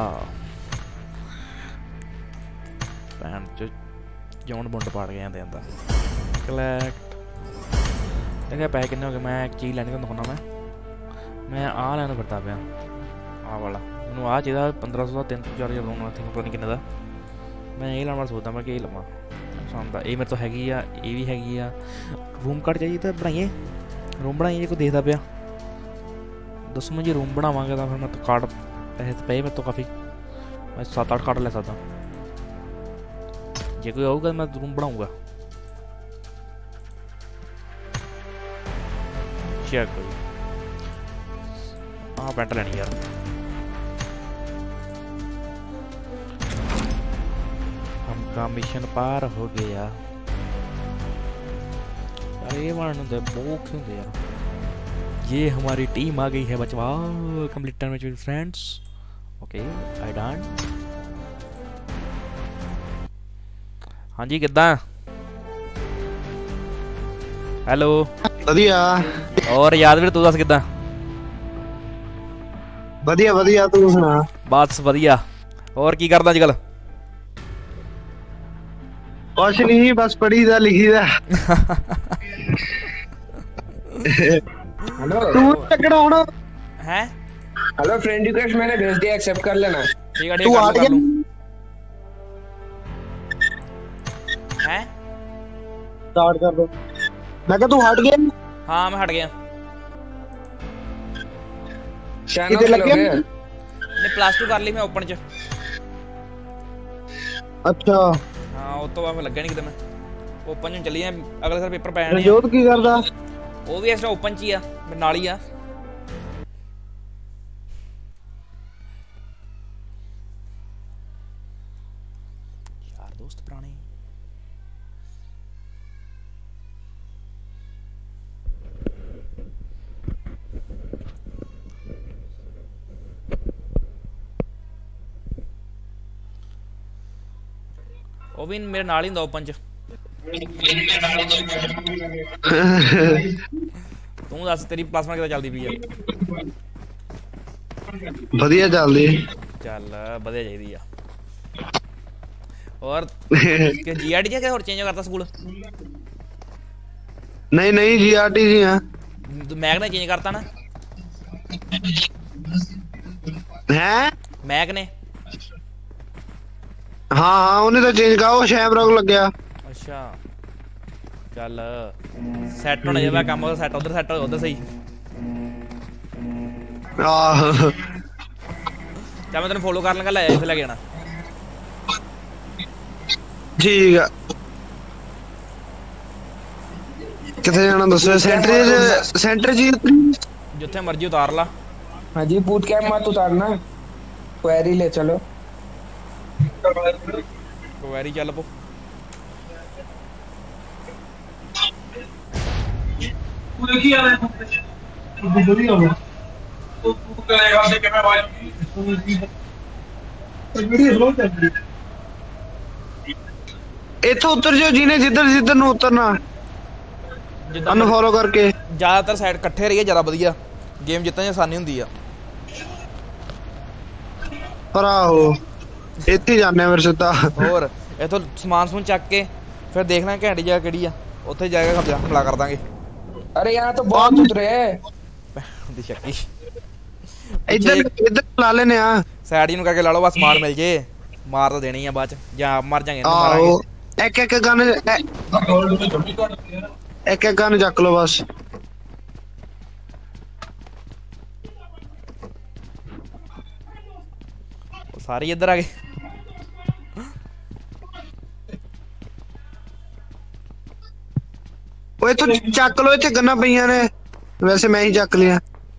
भैन जो जॉन बुंड पाड़ गया देंदा। कलेक्ट देखिए पैसे कितने हो गए। मैं एक चीज़ लेने को दिखाना मैं आ लेना फिरता पाया आ वाला मैं आ चाहिए 1500 का 300-4 बनाना थे पता नहीं किन्ने का। मैं ये लाना सोचता मैं कि लवां शानदार। ये मेरे तो हैगी आ, ये भी हैगी आ। रूम कार्ड चाहिए तो बनाइए, रूम बनाइए कोई देखता पाया। दसो मैं जी रूम बनावांगे तो फिर मैं तो कार्ड पैसे पे मेरे तो काफ़ी मैं 7-8 कार्ड ले सकता। जे कोई आऊगा मैं रूम बनाऊंगा। चेक कोई हाँ पैंट लेनी यार। हमका मिशन पार हो गया यार। ये मारने दे बहुत क्यों दे यार। ये हमारी टीम आ गई है बचवा। Complete turn with friends. Okay I done. हाँ जी किद्दां हेलो ਵਧੀਆ और यादवीर तू दस किद्दां। ਵਧੀਆ ਵਧੀਆ तू सुना। बस वधिया। और की करदा अजकल। कुछ नहीं बस पढ़ी दा लिखी दा। हेलो तू टकड़ा होना हैं। हेलो फ्रेंड रिक्वेस्ट मैंने भेज दिया एक्सेप्ट कर लेना। ठीक है तू हट कर लूं। गया हैं स्टार्ट कर दो। मैं कहा तू हट गया। हाँ मैं हट गया। कितने लग गया। ने +2 कर ली मैं ओपन च। अच्छा हाँ उस तो बाद मैं लग्या नहीं किते मैं ओपन च चली जाए अगले साल पेपर पैने। रजोत की करदा। वो भी इस ओपन च ही आ मेरे नाल ही आ। यार दोस्त पुराने वो भी मेरे नाल ही ਹੁੰਦਾ ओपन च। तू दस तेरी +1 कितना चलदी पई है। ਵਧੀਆ ਚੱਲਦੀ। ਚੱਲ ਵਧੀਆ ਚਾਹੀਦੀ ਆ। और कि जीआरडी ਜਾਂ ਹੋਰ ਚੇਂਜ ਕਰਤਾ ਸਕੂਲ। नहीं नहीं जीआरटी जी हां मैग ने चेंज करता ना। हैं मैग ने हाँ हाँ उन्हें तो चेंज करा वो शैमरॉक लग गया। अच्छा चल सैट होना चाहिए काम सैट उधर सैट उधर सही। आह चल मैं तेन फॉलो कर लगा ले इसे लेके आना। ठीक है कितने जाना दसो। सेंटर जी जिथे मर्जी उतार ला। हाँ जी बूट कैंप मत उतारना क्वेरी ले चलो। क्वेरी चल पो। इथों उतर जाओ जिन्हें जिधर जिधर नु उतरना अनफॉलो करके। ज्यादातर साइड इकट्ठे रहिए ज्यादा बढ़िया गेम जितने आसानी होंदी आ। पर आहो इत्थे जाने फिर सीधा। और इथों समान समून चक के फिर देखना घंटी जगह केड़ी आ उत्थे जाके हमला कर दांगे। अरे यहाँ तो बहुत उतरे दी शक्की इधर इधर ला लेने आ साइड जी नु करके ला लो बस मार मिल जे मार तो देनी है बाद च या मर जाएंगे आहो एक एक गन एक एक गन चक लो बस। ਸਾਰੇ ਇੱਧਰ ਆ ਗਏ। ਓਏ ਇੱਥੋਂ ਚੱਕ ਲੋ, ਇੱਥੇ ਗੰਨਾਂ ਪਈਆਂ ਨੇ। ਵੈਸੇ ਮੈਂ ਹੀ ਚੱਕ ਲਿਆ।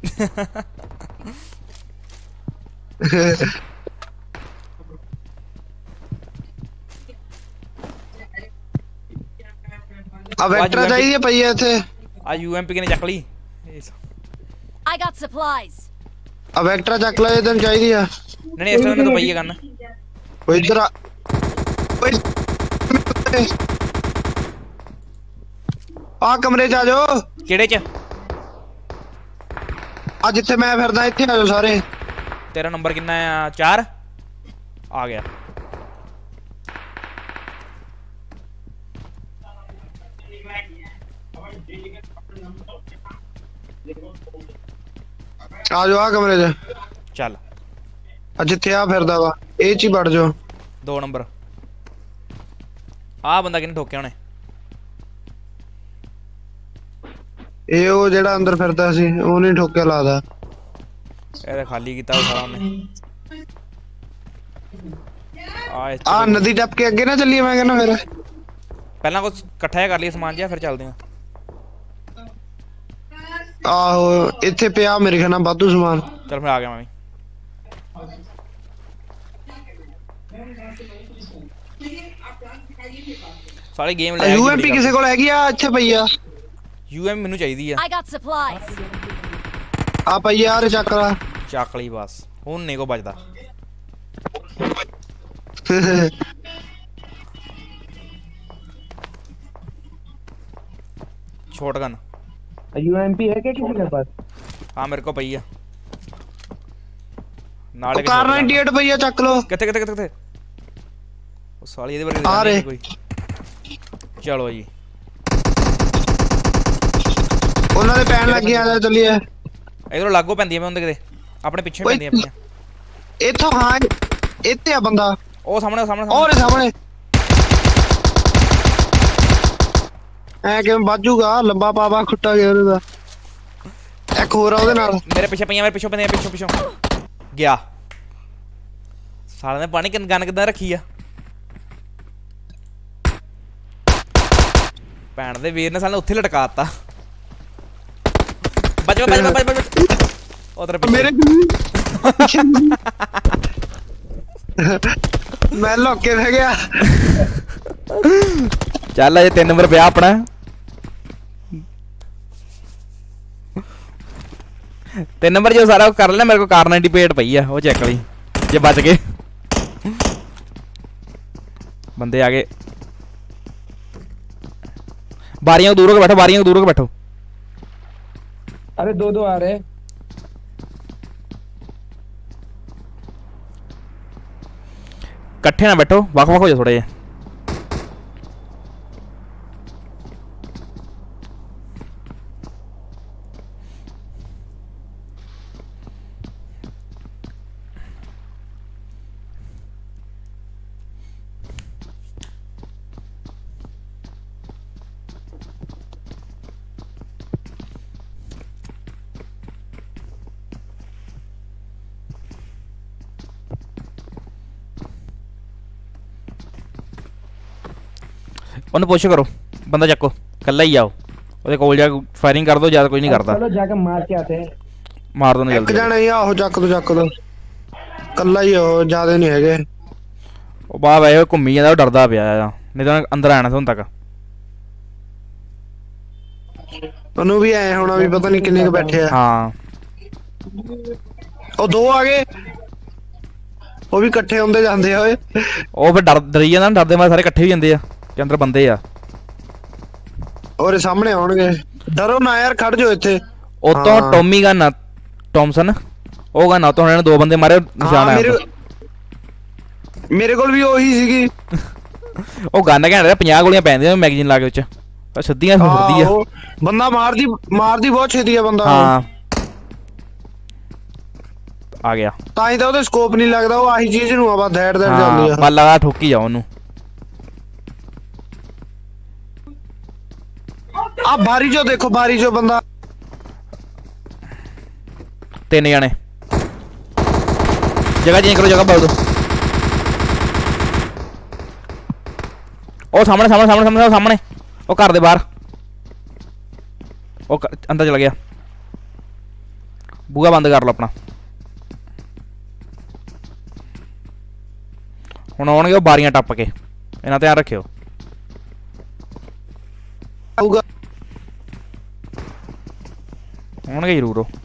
ਆ ਵੈਕਟਰ ਚਾਹੀਦੀ ਪਈ ਐ ਇੱਥੇ। ਆ UMP ਕਿਨੇ ਚੱਕ ਲਈ? I got supplies. ਆ ਵੈਕਟਰ ਚੱਕ ਲੈ, ਤੈਨੂੰ ਚਾਹੀਦੀ ਆ। ਨਹੀਂ ਇਸ ਤਰ੍ਹਾਂ ਮੈਨੂੰ ਪਈ ਹੈ ਗਨ। ਓਏ ਇੱਧਰ ਆ। ਓਏ ਆ ਕਮਰੇ ਚ ਆ ਜਾਓ। ਕਿਹੜੇ ਚ? ਆ ਜਿੱਥੇ ਮੈਂ ਫਿਰਦਾ, ਇੱਥੇ ਆ ਜਾਓ ਸਾਰੇ। ਤੇਰਾ ਨੰਬਰ ਕਿੰਨਾ ਆ? 4 ਆ ਗਿਆ। ਆ ਜਾਓ ਆ ਕਮਰੇ ਚ। ਚੱਲ ਆ ਜਿੱਥੇ ਆ ਫਿਰਦਾ ਵਾ, ਇਹ ਚ ਹੀ ਵੜ ਜਾਓ। 2 ਨੰਬਰ। ਆ ਬੰਦਾ ਕਿਹਨੇ ਠੋਕਿਆ ਉਹਨੇ? ਇਹ ਉਹ ਜਿਹੜਾ ਅੰਦਰ ਫਿਰਦਾ ਸੀ, ਉਹਨੇ ਠੋਕਿਆ ਲਾਦਾ। ਇਹਦਾ ਖਾਲੀ ਕੀਤਾ ਸਾਰਾ ਉਹਨੇ। ਆ ਨਦੀ ਟੱਪ ਕੇ ਅੱਗੇ ਨਾ ਚੱਲੀਏ, ਮੈਂ ਕਹਿੰਦਾ ਫਿਰ ਪਹਿਲਾਂ ਕੁਝ ਇਕੱਠਾ ਕਰ ਲਈਏ ਸਮਾਨ ਜਿਹਾ, ਫਿਰ ਚੱਲਦੇ ਆ। ਆਹੋ ਇੱਥੇ ਪਿਆ ਮੇਰੇ ਖਿਆਲ ਨਾਲ ਵਾਧੂ ਸਮਾਨ। ਚਲ ਫਿਰ ਆ ਗਿਆ ਮੈਂ ਵੀ। ਸਾਰੀ ਗੇਮ ਲੈ UMP ਕਿਸੇ ਕੋਲ ਹੈਗੀ ਆ? ਇੱਥੇ ਪਈ ਆ। UMP ਮੈਨੂੰ ਚਾਹੀਦੀ ਆ। I got supplies. ਆ ਪਈ ਯਾਰ, ਚੱਕ ਲਾ। ਚੱਕ ਲਈ ਬਸ, ਹੁਣ ਨਹੀਂ ਕੋ ਬਚਦਾ। शॉटगन UMP है क्या किसी के पास? हाँ मेरे को पई है नाले के कार 98 भैया चक लो। किथे किथे किथे ओ साली ਇਹਦੇ ਬਾਰੇ आ रहे ਕੋਈ। ਚਲੋ ਜੀ ਉਹਨਾਂ ਦੇ ਪੈਣ ਲੱਗੇ, ਆ ਜਾ ਚੱਲੀਏ। ਇਧਰੋਂ ਲਾਗੋ ਪੈਂਦੀਆਂ ਮੈਂ ਹੁੰਦੇ ਕਿਤੇ ਆਪਣੇ ਪਿੱਛੇ ਪੈਂਦੀਆਂ ਪਈਆਂ ਇੱਥੋਂ। ਹਾਂ ਇੱਥੇ ਆ ਬੰਦਾ, ਉਹ ਸਾਹਮਣੇ ਸਾਹਮਣੇ ਉਹਦੇ ਸਾਹਮਣੇ। ਐ ਕਿਵੇਂ ਬਾਜੂਗਾ, ਲੰਬਾ ਪਾਵਾ ਖੁੱਟਾ ਗਿਆ ਉਹਦਾ। ਇੱਕ ਹੋਰ ਆ ਉਹਦੇ ਨਾਲ। ਮੇਰੇ ਪਿੱਛੇ ਪਈਆਂ, ਮੇਰੇ ਪਿੱਛੋਂ ਪੈਂਦੀਆਂ, ਪਿੱਛੋਂ ਪਿੱਛੋਂ ਗਿਆ। ਸਾਲੇ ਨੇ ਪਾਣੀ ਗਨ ਕਿੱਦਾਂ ਰੱਖੀ ਆ। ਭੈਣ ਦੇ ਵੀਰ ਨੇ ਸਾਲੇ ਉੱਥੇ ਲਟਕਾਤਾ। ਬਚ ਬਚ ਬਚ ਬਚ ਉਧਰ ਮੇਰੇ ਮੈਂ ਲੋਕੇ ਰਹਿ ਗਿਆ। ਚੱਲ ਅਜੇ 3 ਨੰਬਰ ਪਿਆ ਆਪਣਾ। 3 ਨੰਬਰ ਜੋ ਸਾਰਾ ਕਰ ਲੈਣਾ। ਮੇਰੇ ਕੋਲ ਕਾਰ 98 ਪਈ ਆ, ਉਹ ਚੈੱਕ ਲਈ ਜੇ ਬਚ ਗਏ। ਬੰਦੇ ਆ ਗਏ। बारियों को दूर होकर बैठो, बारियों को दूर होकर बैठो। अरे दो दो आ रहे। कट्ठे ना बैठो, वक वक हो जाओ थोड़े। ਉਹਨੂੰ ਪੁੱਛ ਕਰੋ, ਬੰਦਾ ਚੱਕੋ, ਕੱਲਾ ਹੀ ਆਓ। ਉਹਦੇ ਕੋਲ ਜਾ ਫਾਇਰਿੰਗ ਕਰ ਦੋ, ਜ਼ਿਆਦਾ ਕੋਈ ਨਹੀਂ ਕਰਦਾ। चलो जाके मार के आते हैं। ਮਾਰ ਦੋ ਨਾ ਇੱਕ ਜਲਦੀ। ਜਣਾ ਹੀ ਆਹੋ, ਚੱਕ ਦੋ ਕੱਲਾ ਹੀ ਉਹ, ਜ਼ਿਆਦਾ ਨਹੀਂ ਹੈਗੇ। ਉਹ ਬਾਹਰ ਆਏ ਘੁੰਮੀ ਜਾਂਦਾ, ਉਹ ਡਰਦਾ ਪਿਆ ਆ, ਨਹੀਂ ਤਾਂ ਅੰਦਰ ਆਣਾ ਸੀ ਹੁਣ ਤੱਕ। ਉਹਨੂੰ ਵੀ ਐ ਹੋਣਾ ਵੀ ਪਤਾ ਨਹੀਂ ਕਿੰਨੇ ਕੁ ਬੈਠੇ ਆ। ਹਾਂ ਉਹ 2 ਆ ਗਏ, ਉਹ ਵੀ ਇਕੱਠੇ ਹੁੰਦੇ ਜਾਂਦੇ ਆ। ਓਏ ਉਹ ਫਿਰ ਡਰੀ ਜਾਂਦਾ, ਡਰਦੇ ਮਾਰੇ ਸਾਰੇ ਇਕੱਠੇ ਹੋ ਜਾਂਦੇ ਆ ਕਿ ਅੰਦਰ ਬੰਦੇ ਆ। ਉਹਦੇ ਸਾਹਮਣੇ ਆਉਣਗੇ, ਡਰੋ ਨਾ ਯਾਰ, ਖੜ ਜਾਓ ਇੱਥੇ। ਉਤੋਂ ਟੋਮੀ ਗਨ ਆ, ਟੌਮਸਨ, ਉਹ ਗਨ ਆ ਤੋਂ ਉਹਨਾਂ ਨੇ 2 ਬੰਦੇ ਮਾਰੇ, ਨਿਸ਼ਾਨ ਆਇਆ। ਮੇਰੇ ਕੋਲ ਵੀ ਉਹੀ ਸੀਗੀ। ਉਹ ਗਨ ਘੈਂਟ 50 ਗੋਲੀਆਂ ਪੈਂਦੀਆਂ ਮੈਗਜ਼ੀਨ ਲਾ ਕੇ ਵਿੱਚ, ਸਿੱਧੀਆਂ ਫੁਰਦੀ ਆ। ਬੰਦਾ ਮਾਰਦੀ ਬਹੁਤ ਛੇਤੀ ਆ ਬੰਦਾ। ਹਾਂ ਆ ਗਿਆ, ਤਾਂ ਹੀ ਤਾਂ ਉਹਦੇ ਸਕੋਪ ਨਹੀਂ ਲੱਗਦਾ। ਉਹ ਆਹੀ ਚੀਜ਼ ਨੂੰ ਆਵਾ ਦੈੜ ਜਾਂਦੀ ਆ। ਬਲ ਲਗਾ ਠੋਕੀ ਜਾ ਉਹਨੂੰ। ਆ ਬਾਰੀ ਜੋ ਦੇਖੋ, ਬਾਰੀ ਜੋ ਬੰਦਾ। 3 ਜਣੇ। जगह चेंज करो, जगह बदल दो। ਉਹ ਸਾਹਮਣੇ ਸਾਹਮਣੇ ਸਾਹਮਣੇ ਸਾਹਮਣੇ ਸਾਹਮਣੇ ਉਹ ਘਰ ਦੇ ਬਾਹਰ ਉਹ ਅੰਦਰ ਚਲਾ ਗਿਆ ਬੂਹਾ ਬੰਦ ਕਰ ਲਓ ਆਪਣਾ ਹੁਣ ਆਉਣਗੇ ਉਹ ਬਾਰੀਆਂ ਟੱਪ ਕੇ ਇਹਨਾਂ ਧਿਆਨ ਰੱਖਿਓ ਆਊਗਾ ਆਉਣਗੇ ਜ਼ਰੂਰ ਉਹ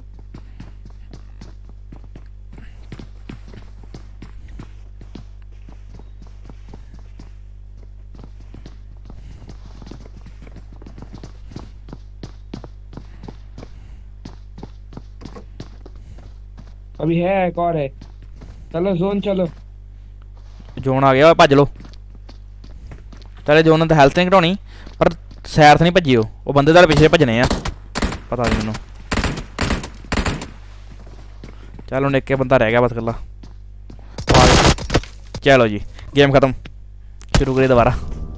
अभी है एक और है चलो जोन चलो जोन आ गया भज लो चले जोन तो हैल्थ नहीं घटानी पर सैर तो नहीं भजियो वो बंदे तो पिछले भजने आ पता नहीं मैनू चलो हूँ एक बंदा रह गया बस कला चलो जी गेम खत्म शुरू करिए दोबारा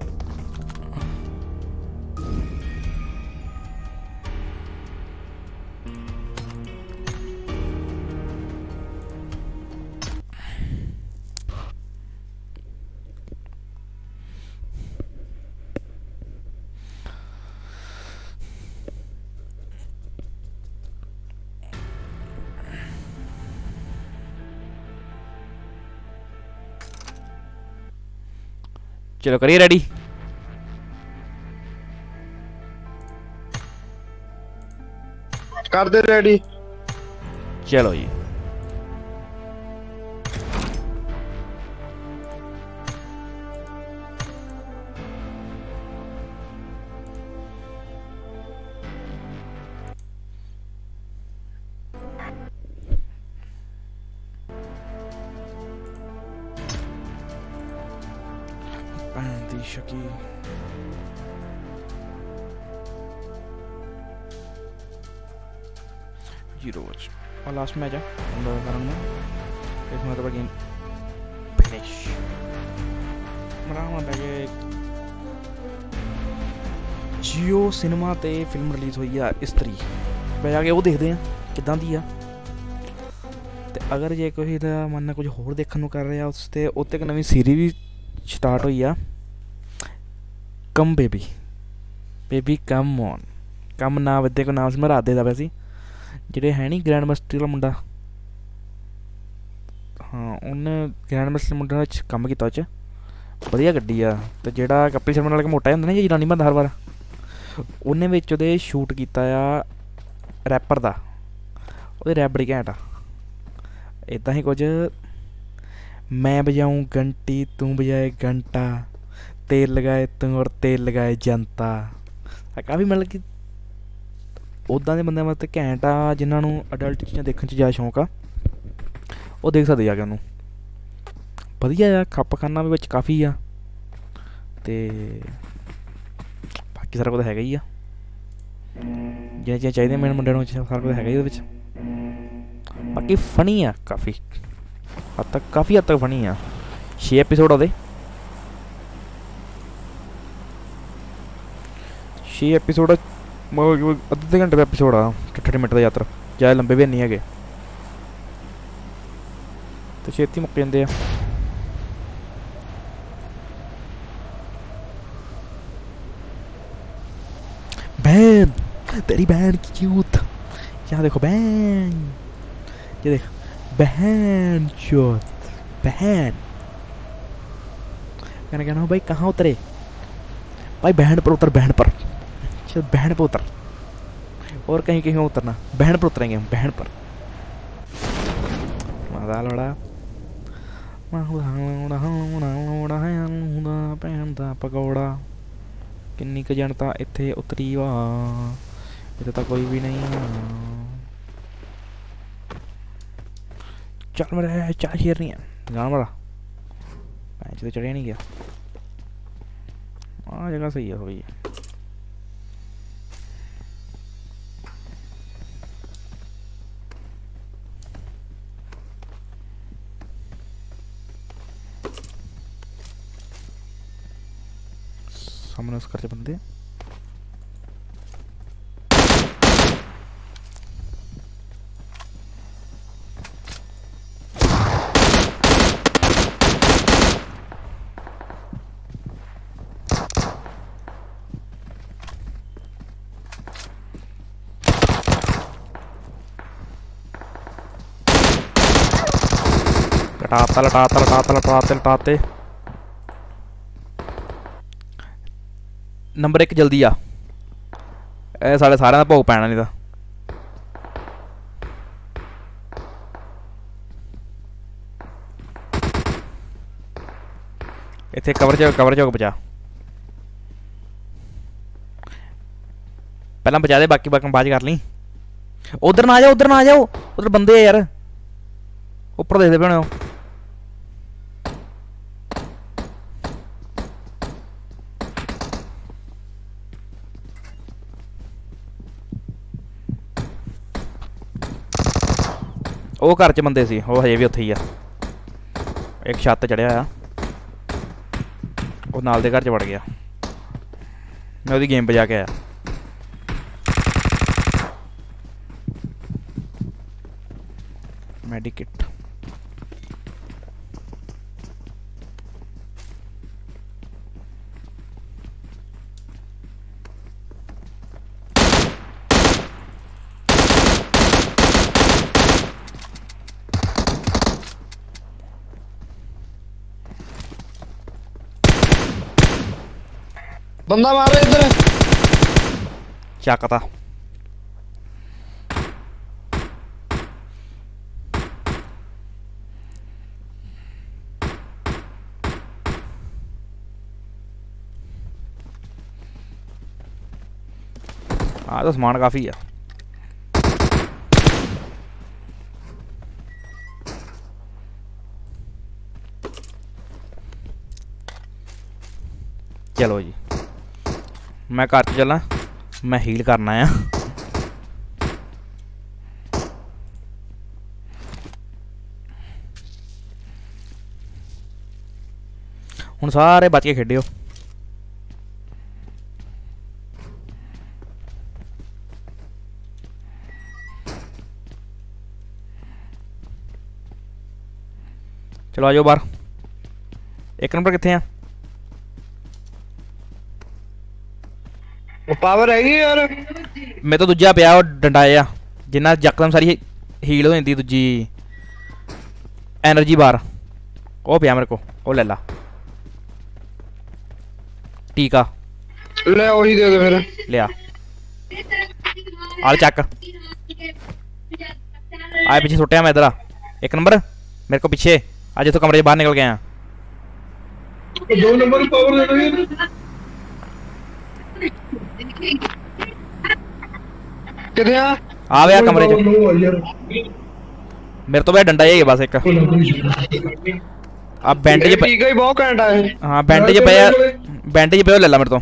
चलो करिए रेडी कर दे रेडी चलो जी शकी जीरो और लास्ट मैच है कारण में इसमें तो गेम फिनिश जियो सिनेमा ते फिल्म रिलीज हुई है इस्त्री पे जाके वो देखते हैं किदां दी आ ते अगर जे कोई मन कुछ होर देखने को कर रहा उस ते उत्ते एक नवी सीरीज भी स्टार्ट हुई आ come baby baby come on come ना बदे को नाम से मैं रात दे वैसे जेडे है नहीं ग्रैंड मास्टर का मुंडा हाँ उन्हें ग्रैंड मास्टर मुंडे कम किया वधिया गड्डी आ तो जेड़ा कपिल शर्मा नाल मोटा होंदा ना जी रानी बनदा हर बार उन्हें विच ओहदे शूट कीता आ रैपर दा ओहदे रैप बड़ी घैंट आ इदां ही कुछ मैं बजाऊं घंटी तू बजाए घंटा तेल लगाए तू और तेल लगाए जनता काफ़ी मतलब कि उदा के बंदे मतलब घैंट आ जिन्होंने अडल्ट चीज़ां देखने च ज़्यादा शौक आ वो देख सकते जाके उन्होंने वधिया आ खप खाना भी विच काफ़ी आ ते बाकी सारा कुछ हैगा ही आ जिन्हें चीज़ां चाहिए मेरे मुंडे नूं सारा कुछ हैगा ही उहदे विच बाकी फनी आ काफ़ी काफ़ी हद तक फनी आ 6 एपीसोड आते 6 एपीसोड अद्धे घंटे का एपीसोड आ 30 मिनट का यात्रा ज़्यादा लंबे भी नहीं है तो छेती मुक जाते बहन तेरी बहन की क्यूट यहाँ देखो बहन ये देख बहन चोत बहन मैंने कहना भाई कहाँ उतरे भाई बहन पर उतर बहन पर चल बहन पर उतर और कहीं कहीं उतरना बहन पर उतरेंगे हम बहन पर मजा लड़ा भैन दा पकौड़ा किन्नी क जनता इत्थे उतरी वा इत्थे तो कोई भी नहीं चल मेरे चार शेर नहीं है जान बड़ा तो चढ़िया नहीं गया हाँ जगह सही है भाई सामने उस करते बंदे लटाते नंबर 1 जल्दी आ साढ़े सारे का भोग पैना नहीं तो इतने कवर चौक बचा पहला बचा दे बाकी बाद कर ली उधर ना आ जाओ उधर बंदे है यार ऊपर देखते पे होने वो घर च बंदे सी वो हजे भी उत्थे ही आ एक छत चढ़िया आ वो नाल दे घर च वड़ गया मैं उसकी गेम बजा के आया मेडिकेट बंदा मार रहा इधर चकता तो समान काफी है चलो जी मैं घर च चला मैं हील करना है हुण सारे बच के खेडियो चलो आ जाओ बाहर एक नंबर कितने हैं पावर हैगी यार मैं तो दूजा पिया डंडाया जिन्ना यकदम सारी हील हो जाती दूजी एनर्जी बार वो पिया मेरे को वो ले ला टीका ले वही दे दे फिर लिया आल चक आए पीछे सुटिया मैं इधर एक नंबर मेरे को पीछे आज तो कमरे से बाहर निकल गया 2 नंबर पावर दे दोगे किधर आ गया कमरे च मेरे तो भाई डंडा ही है बस एक अब बैंडेज टीका ही बहुत घंटा है हाँ बैंडेज पे ले ला मेरे तो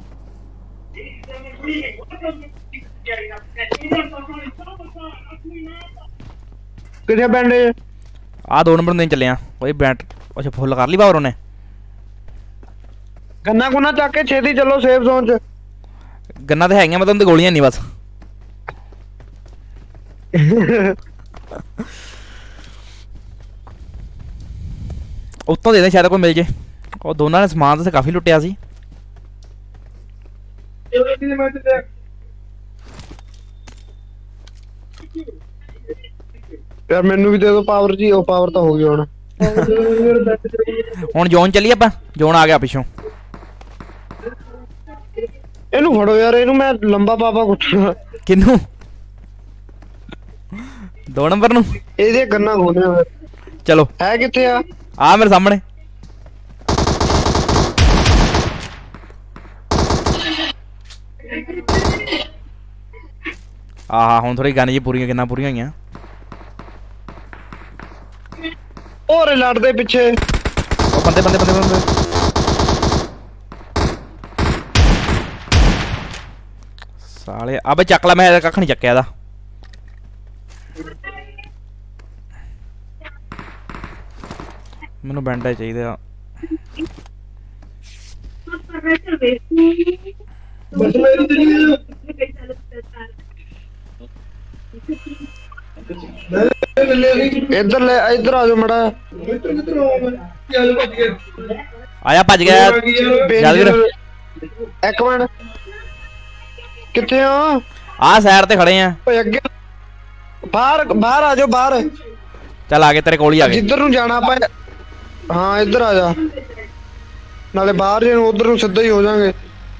किधर बैंडेज आ 2 नंबर नहीं चले हैं वही बैंड अच्छा फुल कर ली पावर उन्हें गन्ना गुना चक के छेती चलो सेफ जोन च गन्ना तो है मतलब उनकी गोलियां नहीं बस उत्तों दे दे शायद कोई मिल जाए और दोनों ने समान तो काफी लुटिया सी यार मैनू भी दे दो पावर जी वो पावर तो हो गई हुण जोन चलिए आप जोन आ गया पिछों इनू फड़ो यार इनू मैं लंबा पापा कुछ किनू 2 नंबर नु ਇਹਦੇ ਗੰਨਾ ਖੋਲਦੇ ਆ चलो है किथे आ मेरे सामने हुण थोड़ी गन जी पूरी किन्ना पूरी होईयां और लड़दे पीछे ओ बंदे बंदे बंदे बंदे साले अबे चक ला मैं कख नहीं चक्या दा मैनू बैंडा चाहिए इधर ले इधर आ जाओ मड़ा आया भज गया जल्दी एक मिनट किथे हो आ साइड ते खड़े हैं ओए अगे बाहर बाहर आ जाओ बाहर चल आगे तेरे कोल ही आ गए जिधर नु जाना ਆਪਾਂ हाँ इधर आ जा नाले बाहर जे उधर नु सीधा ही हो जाएंगे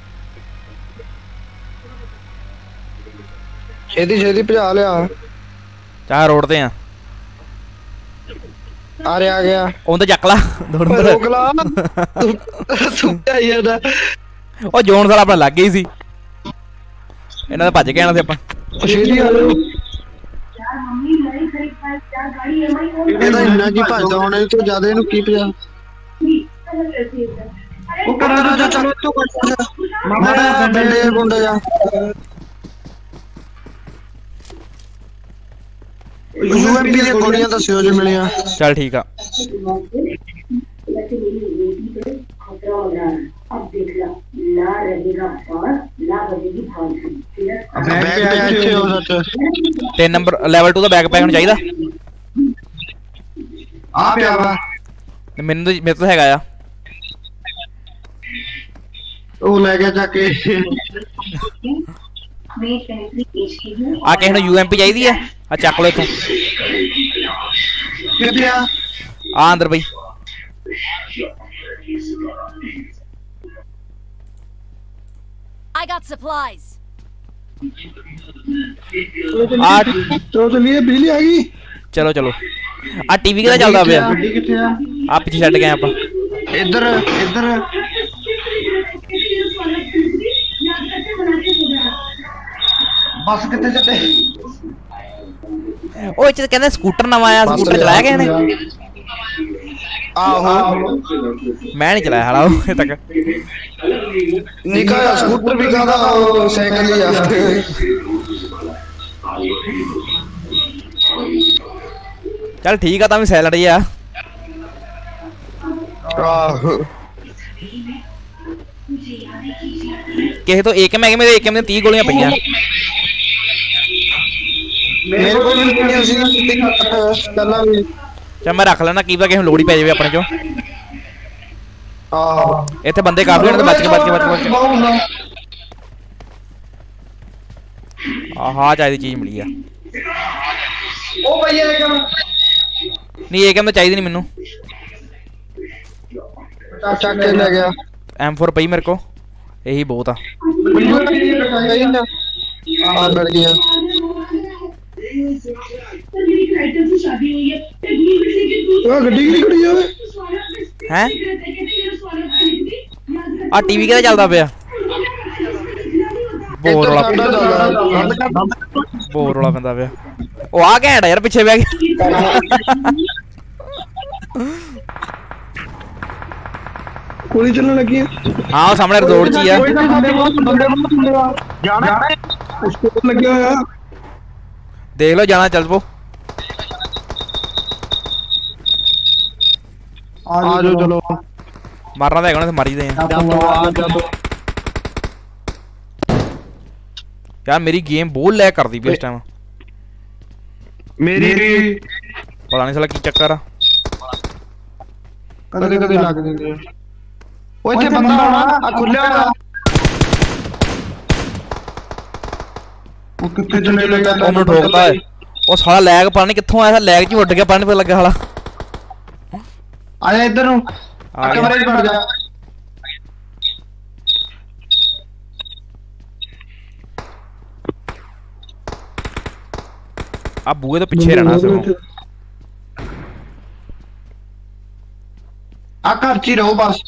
छेदी छेदी भजा लिया चाह रोड ते आ आ गया ਉਹਨੂੰ ਚੱਕ ਲਾ ਦੌੜ ਮਰ ਰੋਕ ਲਾ ਸੁੱਟਿਆ ਯਾਰ ਉਹ ਜੋਨ ਸਾਲਾ ਆਪਣਾ ਲੱਗ ਗਈ ਸੀ ਇਹਨਾਂ ਦਾ ਭੱਜ ਕੇ ਆਣਾ ਸੀ ਆਪਾਂ ਛੇਦੀ ਆ ਲੋ ਇਹਦਾ ਇੰਨਾ ਕੀ ਭੱਜਦਾ ਹੋਣਾ ਤੋਂ ਜ਼ਿਆਦਾ ਇਹਨੂੰ ਕੀ ਪਿਆ ਉਹ ਕਰਾ ਜਾ ਚਲੋ ਤੂੰ ਮਾੜਾ ਡੰਡੇ ਗੁੰਡੇ ਜਾ यूएमपी ਦੀਆਂ ਗੋਲੀਆਂ ਦੱਸਿਓ ਜੇ ਮਿਲਿਆ ਚੱਲ ਠੀਕ ਆ बैग पे अच्छे हो जाते 3 नंबर लेवल 2 ਦਾ ਬੈਗ ਪੈਕ ਹੋਣਾ ਚਾਹੀਦਾ आ पे आवा ਮੈਨੂੰ ਤਾਂ ਮੇਰੇ ਤੋਂ ਹੈਗਾ ਆ ਉਹ ਲੈ ਗਿਆ ਚੱਕ ਕੇ ਆ ਕਿਸੇ ਨੂੰ ਯੂਐਮਪੀ ਚਾਹੀਦੀ ਆ ਆ ਚੱਕ ਲੋ ਇਥੋਂ ਕਿੱਥੇ ਆ ਆ ਅੰਦਰ ਬਈ I got supplies. ਆ तो चलिए बिजली आ गई ਚਲੋ ਚਲੋ ਆ ਟੀਵੀ ਕਿਹਦਾ ਚੱਲਦਾ ਪਿਆ ਗੱਡੀ ਕਿੱਥੇ ਆ ਆ ਪਿੱਛੇ ਛੱਡ ਗਏ ਆਪਾਂ ਇੱਧਰ ਇੱਧਰ ਬੱਸ ਕਿੱਥੇ ਚੱਲੇ ਉਹ ਇੱਥੇ ਕਹਿੰਦੇ ਸਕੂਟਰ ਨਵਾਂ ਆਇਆ ਸਕੂਟਰ ਚਲਾਇਆ ਕਿਸੇ ਨੇ ਆਹੋ ਮੈਂ ਨਹੀਂ ਚਲਾਇਆ ਹਾਲਾ ਉਹ ਤੱਕ ਨਿਕਾ ਸਕੂਟਰ ਵੀ ਕਾਹਦਾ ਸਾਈਕਲ ਹੀ ਆ ਚੱਲ ਠੀਕ ਆ ਤਾਂ ਵੀ ਸੈਲਡ ਹੀ ਆ ਆਹੋ ਕਿਸੇ ਤੋਂ ਏਕਮ ਹੈਗੇ ਮੇਰੇ ਏਕਮ ਦੀਆਂ 30 ਗੋਲੀਆਂ ਪਈਆਂ ਮੇਰੇ ਕੋਲ ਵੀ ਨਹੀਂ ਸੀ ਪਹਿਲਾਂ ਵੀ ਚੱਲ ਮੈਂ ਰੱਖ ਲੈਣਾ ਕੀ ਪਤਾ ਕਿਸੇ ਨੂੰ ਲੋੜ ਹੀ ਪੈ ਜਾਵੇ ਆਪਣੇ ਚੋਂ ਆਹੋ ਇੱਥੇ ਬੰਦੇ ਕਾਫੀ ਹੋਣ ਤੇ ਬਚ ਕੇ ਆਹ ਚਾਹੀਦੀ ਚੀਜ਼ ਮਿਲੀ ਆ ਉਹ ਭਈਆ ਨਹੀਂ ਏਕਮ ਤਾਂ ਚਾਹੀਦੀ ਨਹੀਂ ਮੈਨੂੰ ਚੱਕ ਕੇ ਲੈ ਗਿਆ M4 ਪਈ ਮੇਰੇ ਕੋ ਇਹੀ ਬਹੁਤ ਆ ਆ ਮਿਲ ਗਿਆ ਉਹ ਗੱਡੀ ਕਿਹੜੀ ਖੜੀ ਆ ਹੈ ਆ ਟੀਵੀ ਕਿਹਦਾ ਚੱਲਦਾ ਪਿਆ ਬੋਰ ਵਾਲਾ ਪੈਂਦਾ ਪਿਆ ਉਹ ਆ ਘੈਂਟ ਯਾਰ ਪਿੱਛੇ ਬਹਿ ਗਿਆ ਗੋਲੀ ਚੱਲਣ ਲੱਗੀ ਹਾਂ ਉਹ ਸਾਹਮਣੇ ਰੋਡ 'ਚ ਹੀ ਆ ਜਾਣਾ ਉਸਕੋ ਲੱਗਿਆ ਹੋਇਆ ਦੇਖ ਲਓ ਜਾਣਾ ਚੱਲ ਪੋ ਆ ਜਾਓ ਚਲੋ ਮਾਰਨਾ ਤਾਂ ਹੈਗਾ ਨਾ ਮਾਰੀ ਦੇ ਯਾਰ ਮੇਰੀ ਗੇਮ ਬਹੁਤ ਲੈਗ ਕਰਦੀ ਪਈ ਇਸ ਟਾਈਮ ਮੇਰੀ ਵੀ ਪਤਾ ਨਹੀਂ ਸਾਲਾ ਕੀ ਚੱਕਰ ਆ ਕਦੇ ਕਦੇ ਲੱਗ ਜਾਂਦੇ ਉਹ ਇੱਥੇ ਬੰਦਾ ਹੋਣਾ ਆ ਖੁੱਲਿਆ ਹੋਇਆ ਉਹ ਕਿੱਥੇ ਚਲੇ ਗਿਆ ਉਹ ਮੈਨੂੰ ਠੋਕਦਾ ਏ ਉਹ ਸਾਲਾ ਲੈਗ ਪਤਾ ਨਹੀਂ ਕਿੱਥੋਂ ਆਇਆ ਲੈਗ 'ਚ ਉੱਡ ਗਿਆ ਪਤਾ ਨਹੀਂ ਪਤਾ ਲੱਗਾ ਸਾਲਾ ਆਇਆ ਇੱਧਰ ਨੂੰ ਆ ਗਿਆ। ਕਮਰੇ 'ਚ ਵੜ ਜਾ ਆ ਬੂਏ ਤੋਂ ਪਿੱਛੇ ਰਹਿਣਾ ਸਗੋਂ ਆ ਘਰ 'ਚ ਹੀ ਰਹੋ ਬਸ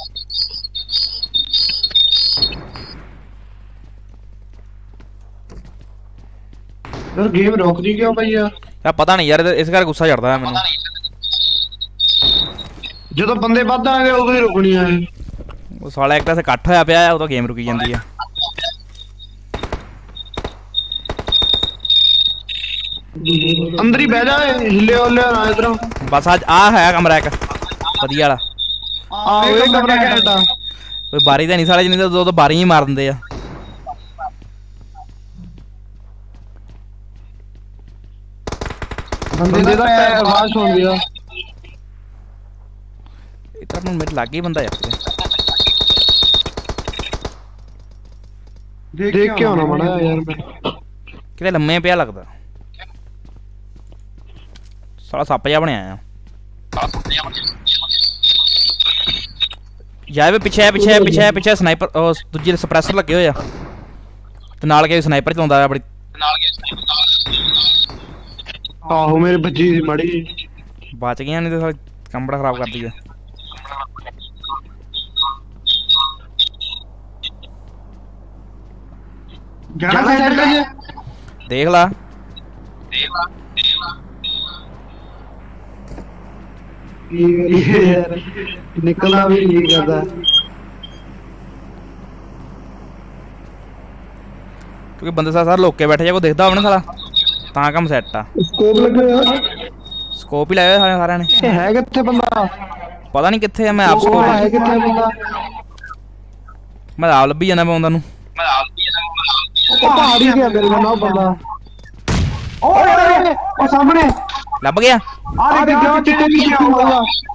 ਯਾਰ ਗੇਮ ਰੋਕਦੀ ਕਿਉਂ ਪਈ ਆ ਯਾਰ ਪਤਾ ਨਹੀਂ ਯਾਰ ਇਸ ਕਰਕੇ ਗੁੱਸਾ ਚੜਦਾ ਮੈਨੂੰ ਜਦੋਂ ਬੰਦੇ ਵੱਧ ਆਣਗੇ ਉਦੋਂ ਹੀ ਰੁਕਣੀ ਆ ਉਹ ਸਾਲਾ ਇੱਕ ਤਾਂ ਇਕੱਠ ਹੋਇਆ ਪਿਆ ਆ ਉਦੋਂ ਗੇਮ ਰੁਕੀ ਜਾਂਦੀ ਆ ਅੰਦਰ ਹੀ ਬਹਿ ਜਾ ਹਿੱਲੇ ਹੋਲੇ ਨਾ ਇਧਰੋਂ ਬਸ ਅੱਜ ਆ ਹੈ ਕਮਰਾ ਇੱਕ ਵਧੀਆ ਵਾਲਾ ਆ ਇਹ ਕਮਰਾ ਘੈਂਟਾ ਕੋਈ ਬਾਰੀ ਤਾਂ ਨਹੀਂ ਸਾਲੇ ਜਿੰਨੀ ਤਾਂ ਦੋ ਬਾਰੀ ਹੀ ਮਾਰ ਦਿੰਦੇ ਆ ਬੰਦੇ ਦਾ ਆਵਾਜ਼ ਸੁਣਦੀ ਆ ਇਹ ਤਾਂ ਹੁਣ ਮੇਰੇ ਲਾਗੇ ਹੀ ਬੰਦਾ ਯਾਰ ਦੇਖ ਕੇ ਆਉਣਾ ਮੜਾ ਯਾਰ ਮੈਂ ਕਿਤੇ ਲੰਮੇ ਪਿਆ ਲੱਗਦਾ साला सप्प जिहा बनया आ यार पिछे स्नाइपर दूजे सप्रैसर लगे हुए ते नाल के स्नाइपर चलाਉਂਦਾ ਆ बड़ी आहो मेरे बच्ची सी माड़ी बच गया नहीं तो साला काम बड़ा खराब कर दिया जाना साइड पे देख ला यार निकलना भी नहीं करता क्योंकि बंदे सारे लोग के बैठे को देखता होना साला ता काम सेट आ स्कोप लगे यार स्कोप ही लाया सारे सारे ने है किथे बंदा पता नहीं किथे है मैं आप स्कोप है किथे बंदा मैं आप लभी जाना बंदा नु पहाड़ी के अंदर बंदा बंदा ओए ओ सामने लभ गया आ देख क्या चिट्टे नीचे आऊंगा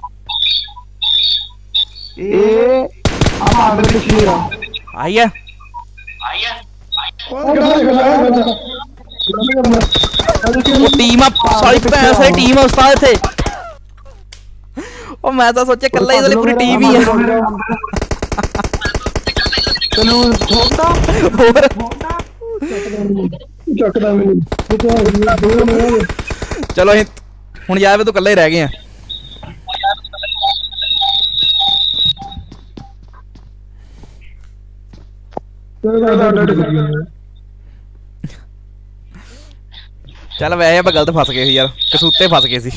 ए आ अंदर पीछे आ आई है टीम अप सारी पैसे टीम उस्ताद थे ओ मैं तो सोचे कल्ला ही वाली पूरी टीम ही है चलो ठोकता और चकदा में चलो हुन यार तो कल्ला ही रह गए हैं चल वैसे आप गलत फस गए यार कसूते फस गए सी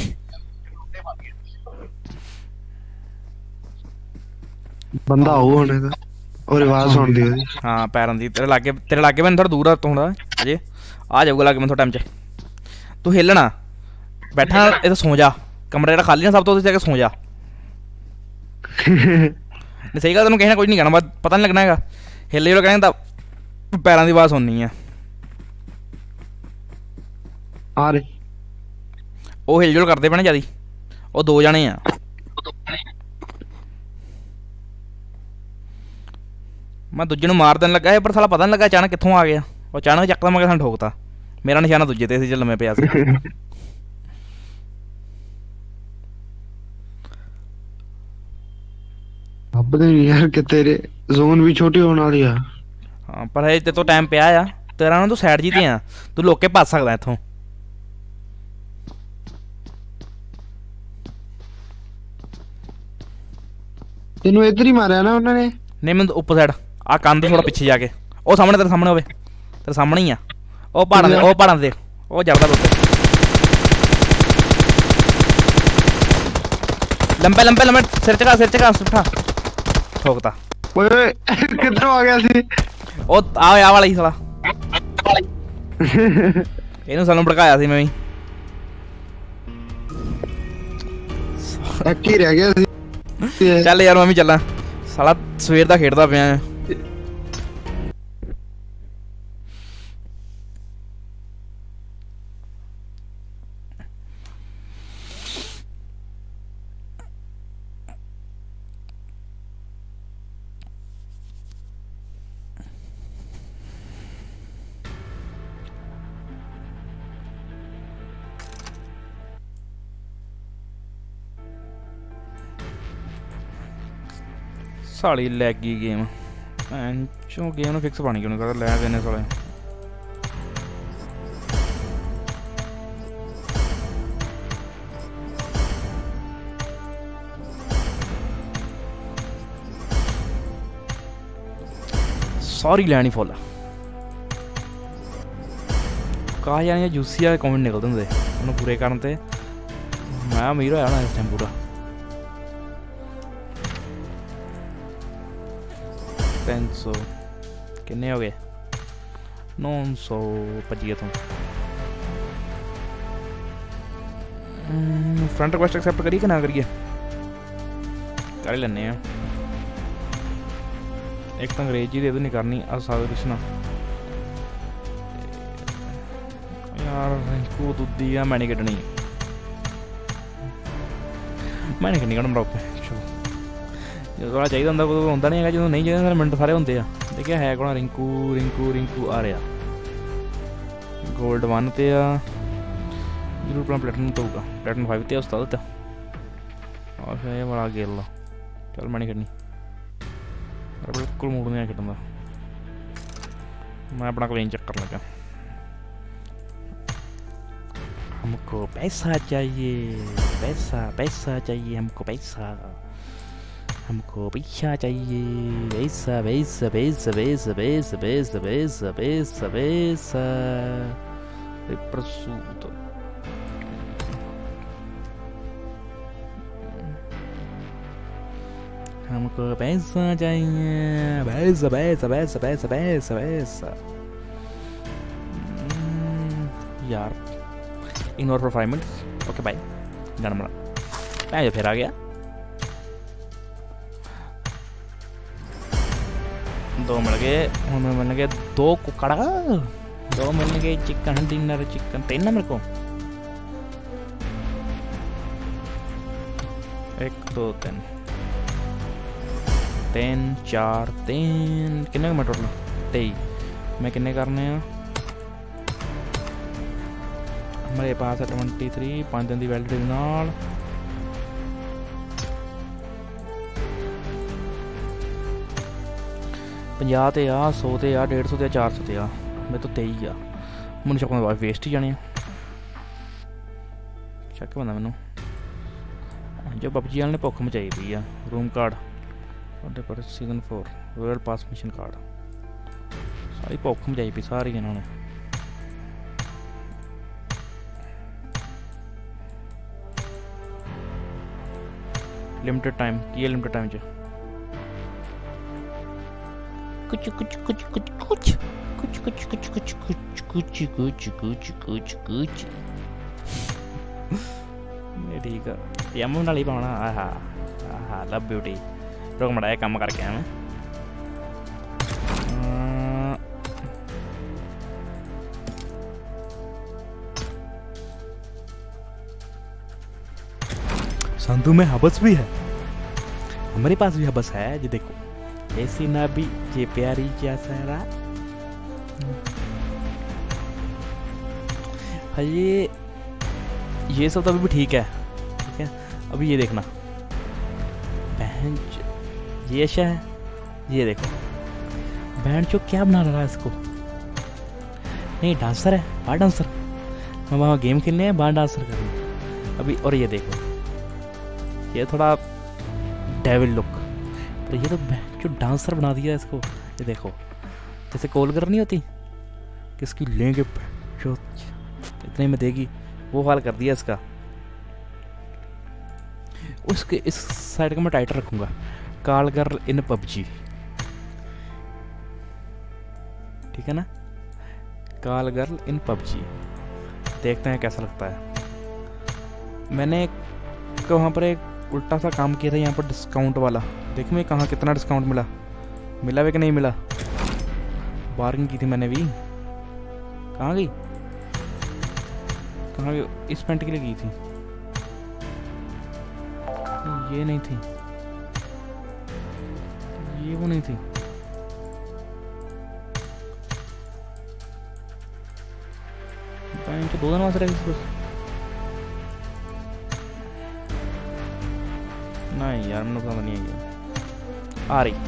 बंदा हो होने दा और आवाज सुन दी ओदी हाँ पैरों दी तेरे लागे मैं थोड़ा दूर आ तू थोड़ा अजे आ जाऊगा लागे मैं थोड़ा टाइम च तू हिलना बैठा इधर सो जा कमरा जेड़ा खाली ना सब तो उधर जाके सो जा नहीं सही गल तेन कहना कुछ नहीं कहना बस पता नहीं लगना है हिले जो कहना पैरों की आवाज सुननी है आ रे वो हिलजुल करते पे ना ज्यादा वो दो जने आ मैं दूजे नूं मार देन लगा पर साला पता नहीं लगा अचानक कित्थों आ गया वो अचानक यकदम मैं सानूं ठोकता मेरा निशाना दूजे ते सी जे लम्मे पिया सी अब दे यार कि तेरे जोन भी छोटी होने वाली है हाँ पर है ते तो टाइम पिया आ तेरा ना तू साइड जी ते आ तू लोके भज सकदा इत्थों तेनू इधर ही मारा ना उन्होंने नहीं मैं ऊपर साइड आ कंध थोड़ा पीछे जाके ओ सामने तेरे सामने होवे तेरे सामने ही आ ओ पहाड़ां दे ओ जड़दा उत्ते लंबे सिर चका उठा ठोकता ओए किधरों आ गया सी ओ आ वाला ही साला ਇਹਨੂੰ ਸਾਨੂੰ ਭੜਕਾਇਆ ਸੀ ਮੈਂ ਵੀ ਇੱਕ ਹੀ ਰਹਿ ਗਿਆ ਸੀ ਚੱਲ ਯਾਰ ਮੈਂ ਵੀ ਚੱਲਾਂ ਸਾਲਾ ਸਵੇਰ ਦਾ ਖੇਡਦਾ ਪਿਆ साली लैगी गेम चो गेम ने फिक्स पानी क्यों नहीं करता लैग इन्ने साले सारी लैनी फुल कहा जाने जूसी वाले कमेंट निकलते होंगे उन्होंने पूरे करन ते मैं अमीर होया ना इस टाइम पूरा 300 किन्ने हो गए 900 भजिए तो फ्रंट रिक्वेस्ट एक्सेप्ट करिए कि ना करिए कर ही लेने एक तो अंग्रेजी दे दो नहीं करनी असाद कृष्णा यार रिंकू दुद्धी है मैं नहीं कटनी मरा पे जो थोड़ा चाहिए होंगे उदों होंदा नहीं है जो नहीं चाहिए सारे मिनट सारे होंगे देखिए है कौन रिंकू रिंकू रिंकू आ रहा गोल्ड 1 ते जरूर अपना प्लेटन तो होगा प्लेटन 5 ते उस्ताद होता और फिर ये बड़ा गेल ला चल मैं नहीं खेलनी बिल्कुल मूड नहीं खेलने का मैं अपना क्लीन चेक कर लगा हमको पैसा चाहिए पैसा पैसा चाहिए हमको पैसा चाहिए पैसा पैसा पैसा पैसा पैसा पैसा पैसा पैसा पैसा prosciutto हमको पैसा चाहिए पैसा पैसा पैसा पैसा पैसा पैसा यार ignore for 5 minutes okay bye गाना बड़ा मैं फिर आ गया 2 मिल गए हमें मिल गए 2 कुकड़ा 2 मिल गए चिकन डिनर चिकन 3 ना मेरे को 1 2 3 3 4 3 कितने का टोटल 23 मैं कितने करने हैं हमारे पास है 23 5 दिन की वैलिडिटी नाल पंजाह ते आ 100 ते आ 150 ते 400 ते आ मैं तो 23 आ मैंने अपने वाइफ वेस्ट ही जाने चेक बंदा मैनू जो पबजी वाले ने भुख मचाई पी आ रूम कार्ड और पर season 4 royal pass mission card सारी भुख मचाई पी सारी इन्होंने लिमिटेड टाइम की है लिमिटेड टाइम च कुछ कुछ कुछ कुछ कुछ कुछ कुछ कुछ कुछ कुछ कुछ कुछ कुछ कुछ कुछ ठीक है यम नाल ही पाना आहा आहा लव ब्यूटी रुक मड़ा काम करके आया मैं संतु में हबस भी है हमारे पास भी हबस है जी देखो ऐसी ना भी ये प्यारी क्या सारा ये सब तो अभी भी ठीक है अभी ये देखना बहन ये अच्छा है ये देखो बहन चो क्या बना रहा है इसको नहीं डांसर है बाहर डांसर मैं वहाँ गेम खेलने हैं बाहर डांसर कर रही अभी और ये देखो ये थोड़ा डेविल लुक तो ये तो जो डांसर बना दिया इसको ये देखो जैसे कॉल कर नहीं होती किसकी लेंगे जो इतने में देगी वो हाल कर दिया इसका उसके इस साइड का मैं टाइटल रखूंगा कॉल गर्ल इन पबजी ठीक है ना कॉल गर्ल इन पबजी देखते हैं कैसा लगता है मैंने वहाँ पर एक उल्टा सा काम किया था यहाँ पर डिस्काउंट वाला देख मैं कहाँ कितना डिस्काउंट मिला भी कि नहीं मिला बार्गिंग की थी मैंने भी कहाँ गई इस पेंट के लिए की थी ये नहीं थी ये वो नहीं थी तो 2 दिन वास्ते नहीं यार मैंने समझ नहीं आई आ रही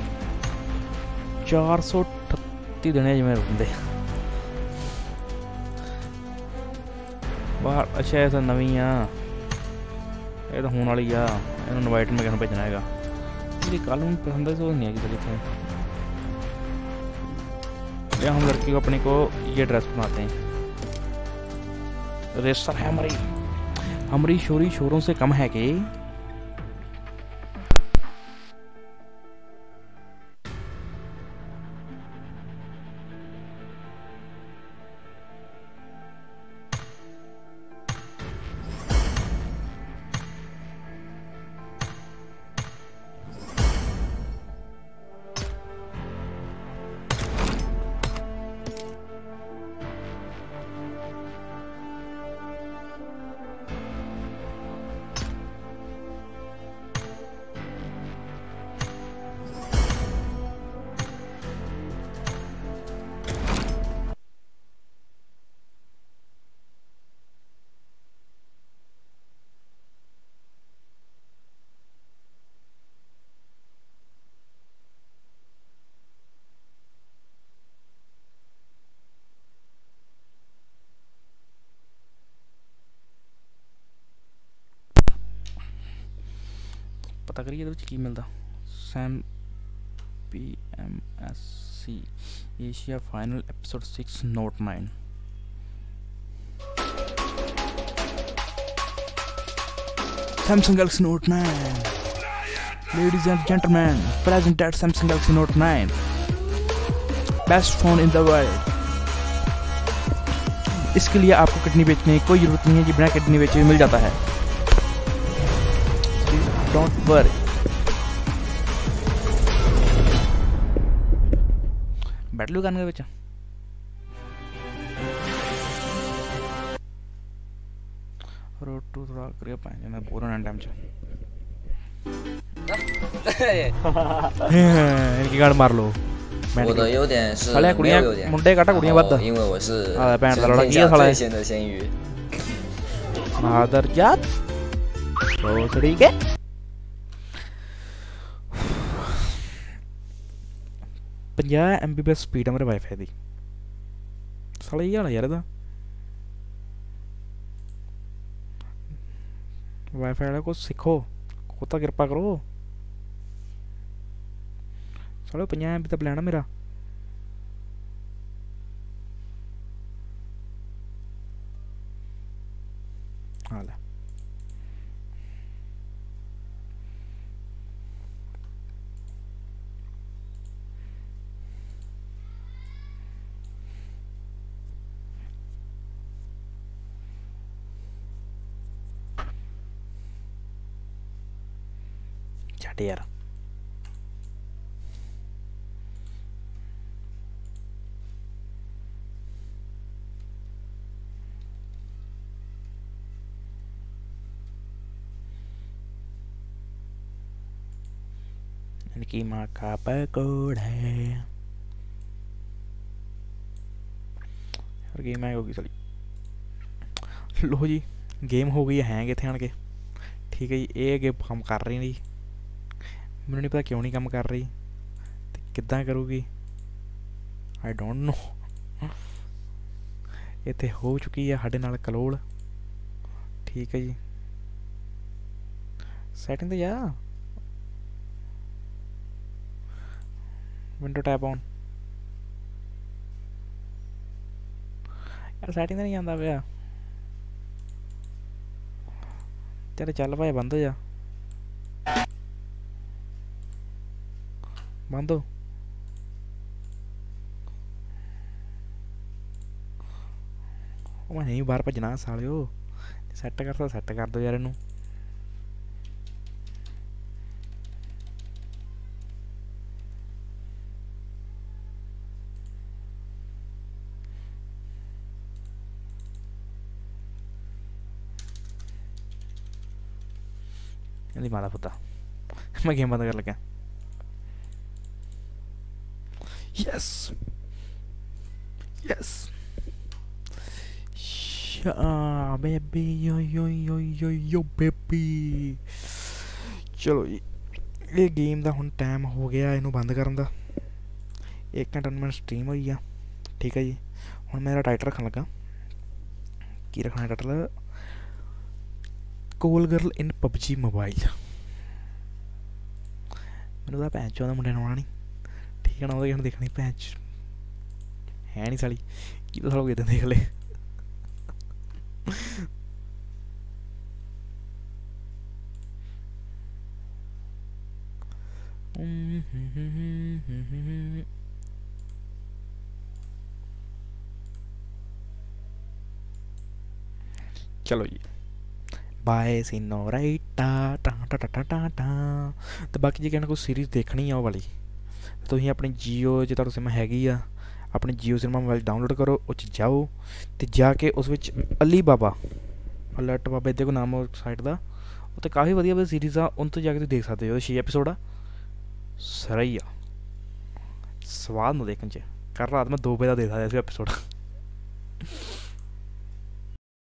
438 दिन जी मेरे बंदे बाहर अच्छा ऐसा नवी आ ये तो होने वाली आ इन्होंने इनवाइट में किसी भेजना है मेरी कल में पसंद है तो नहीं है किधर इतने हम लड़की को अपने को ये ड्रेस बनाते हैं रेसर है हमारी शोरी शोरों से कम है कि पता करिए ये की मिलता। सैम PMSC Asia final episode 6 note 9। Samsung Galaxy Note 9, ladies and gentlemen, present at Samsung Galaxy Note 9, best phone in the world। इसके लिए आपको किडनी बेचने की कोई जरूरत नहीं है, जी बिना किडनी बेचे हुए मिल जाता है। Don't worry. बैटरी करने बेचा रोड टू थोड़ा करिए पाएंगे मैं पूरा ना टाइम इनकी गाड़ मार लो। 我的优点是 साले 没有 कुड़ियां 优点， मुंडे काटा कुड़ियां बद 因为我是 भैन दा 全 लड़ा 天 की 下 साला 最闲的咸鱼。 मादर जात रोसड़ी के 50 MB स्पीड है मेरे वाईफाई दी। साला ये हाल है यार ਇਹਦਾ वाईफाई वाले को सीखो, को तो कृपा करो। साले 50 MB तो प्लान है मेरा। हाल है छट यार। इनकी माँ का पकोड़ है और गेम हैंग होगी चली। लो जी गेम हो गई हैंग इतने आन के। ठीक है जी ये गेम काम कर रही नहीं, मैंने नहीं पता क्यों नहीं काम कर रही, किद्दां करूगी आई डोंट नो। इतने हो चुकी है साढ़े नाल कलोल। ठीक है जी सैटिंग तो जा विंडो टैप ऑन यार सैटिंग तो नहीं आता पाया। तेरे चल भाई बंद हो जा, बंद हो। मैं नहीं बाहर भजना सालियो, सैट कर सैट कर दो यार इनू। मारा पुता मैं गेम बंद कर लगा। Yes yes baby yo yo yo yo yo baby. चलो जी ये गेम का हुण टाइम हो गया इनू बंद करन दा। 1 घंटा में स्ट्रीम हुई आ। ठीक है जी हुण मेरा टाइटल रखन लगा। की रखना title? Call girl in PUBG mobile. मैंने तो भैन चौदह मुंडे ने नहीं। ठीक है ना वो देखनी भैन है नहीं साली की तो सालों इतने देख ले। चलो जी बाय सीनोराइटा टा टा टा टा टा टा। तो बाकी जे कहना कोई सीरीज़ देखनी है वो वाली तो तुम अपनी जियो जो तुहाडी सिम हैगी आ अपनी जियो सिनेमा मोबाइल डाउनलोड करो उस जाओ तो जाके उस अली बाबा अलर्ट बाबा इदे को नाम साइट का उत्ते काफ़ी वधिया सीरीज़ आ उन तो जाके तुम देख सकते हो। 6 एपिसोड आ सही आ स्वाद ना देखने च कर रात मैं 2 बजे का देख सकता एपिसोड।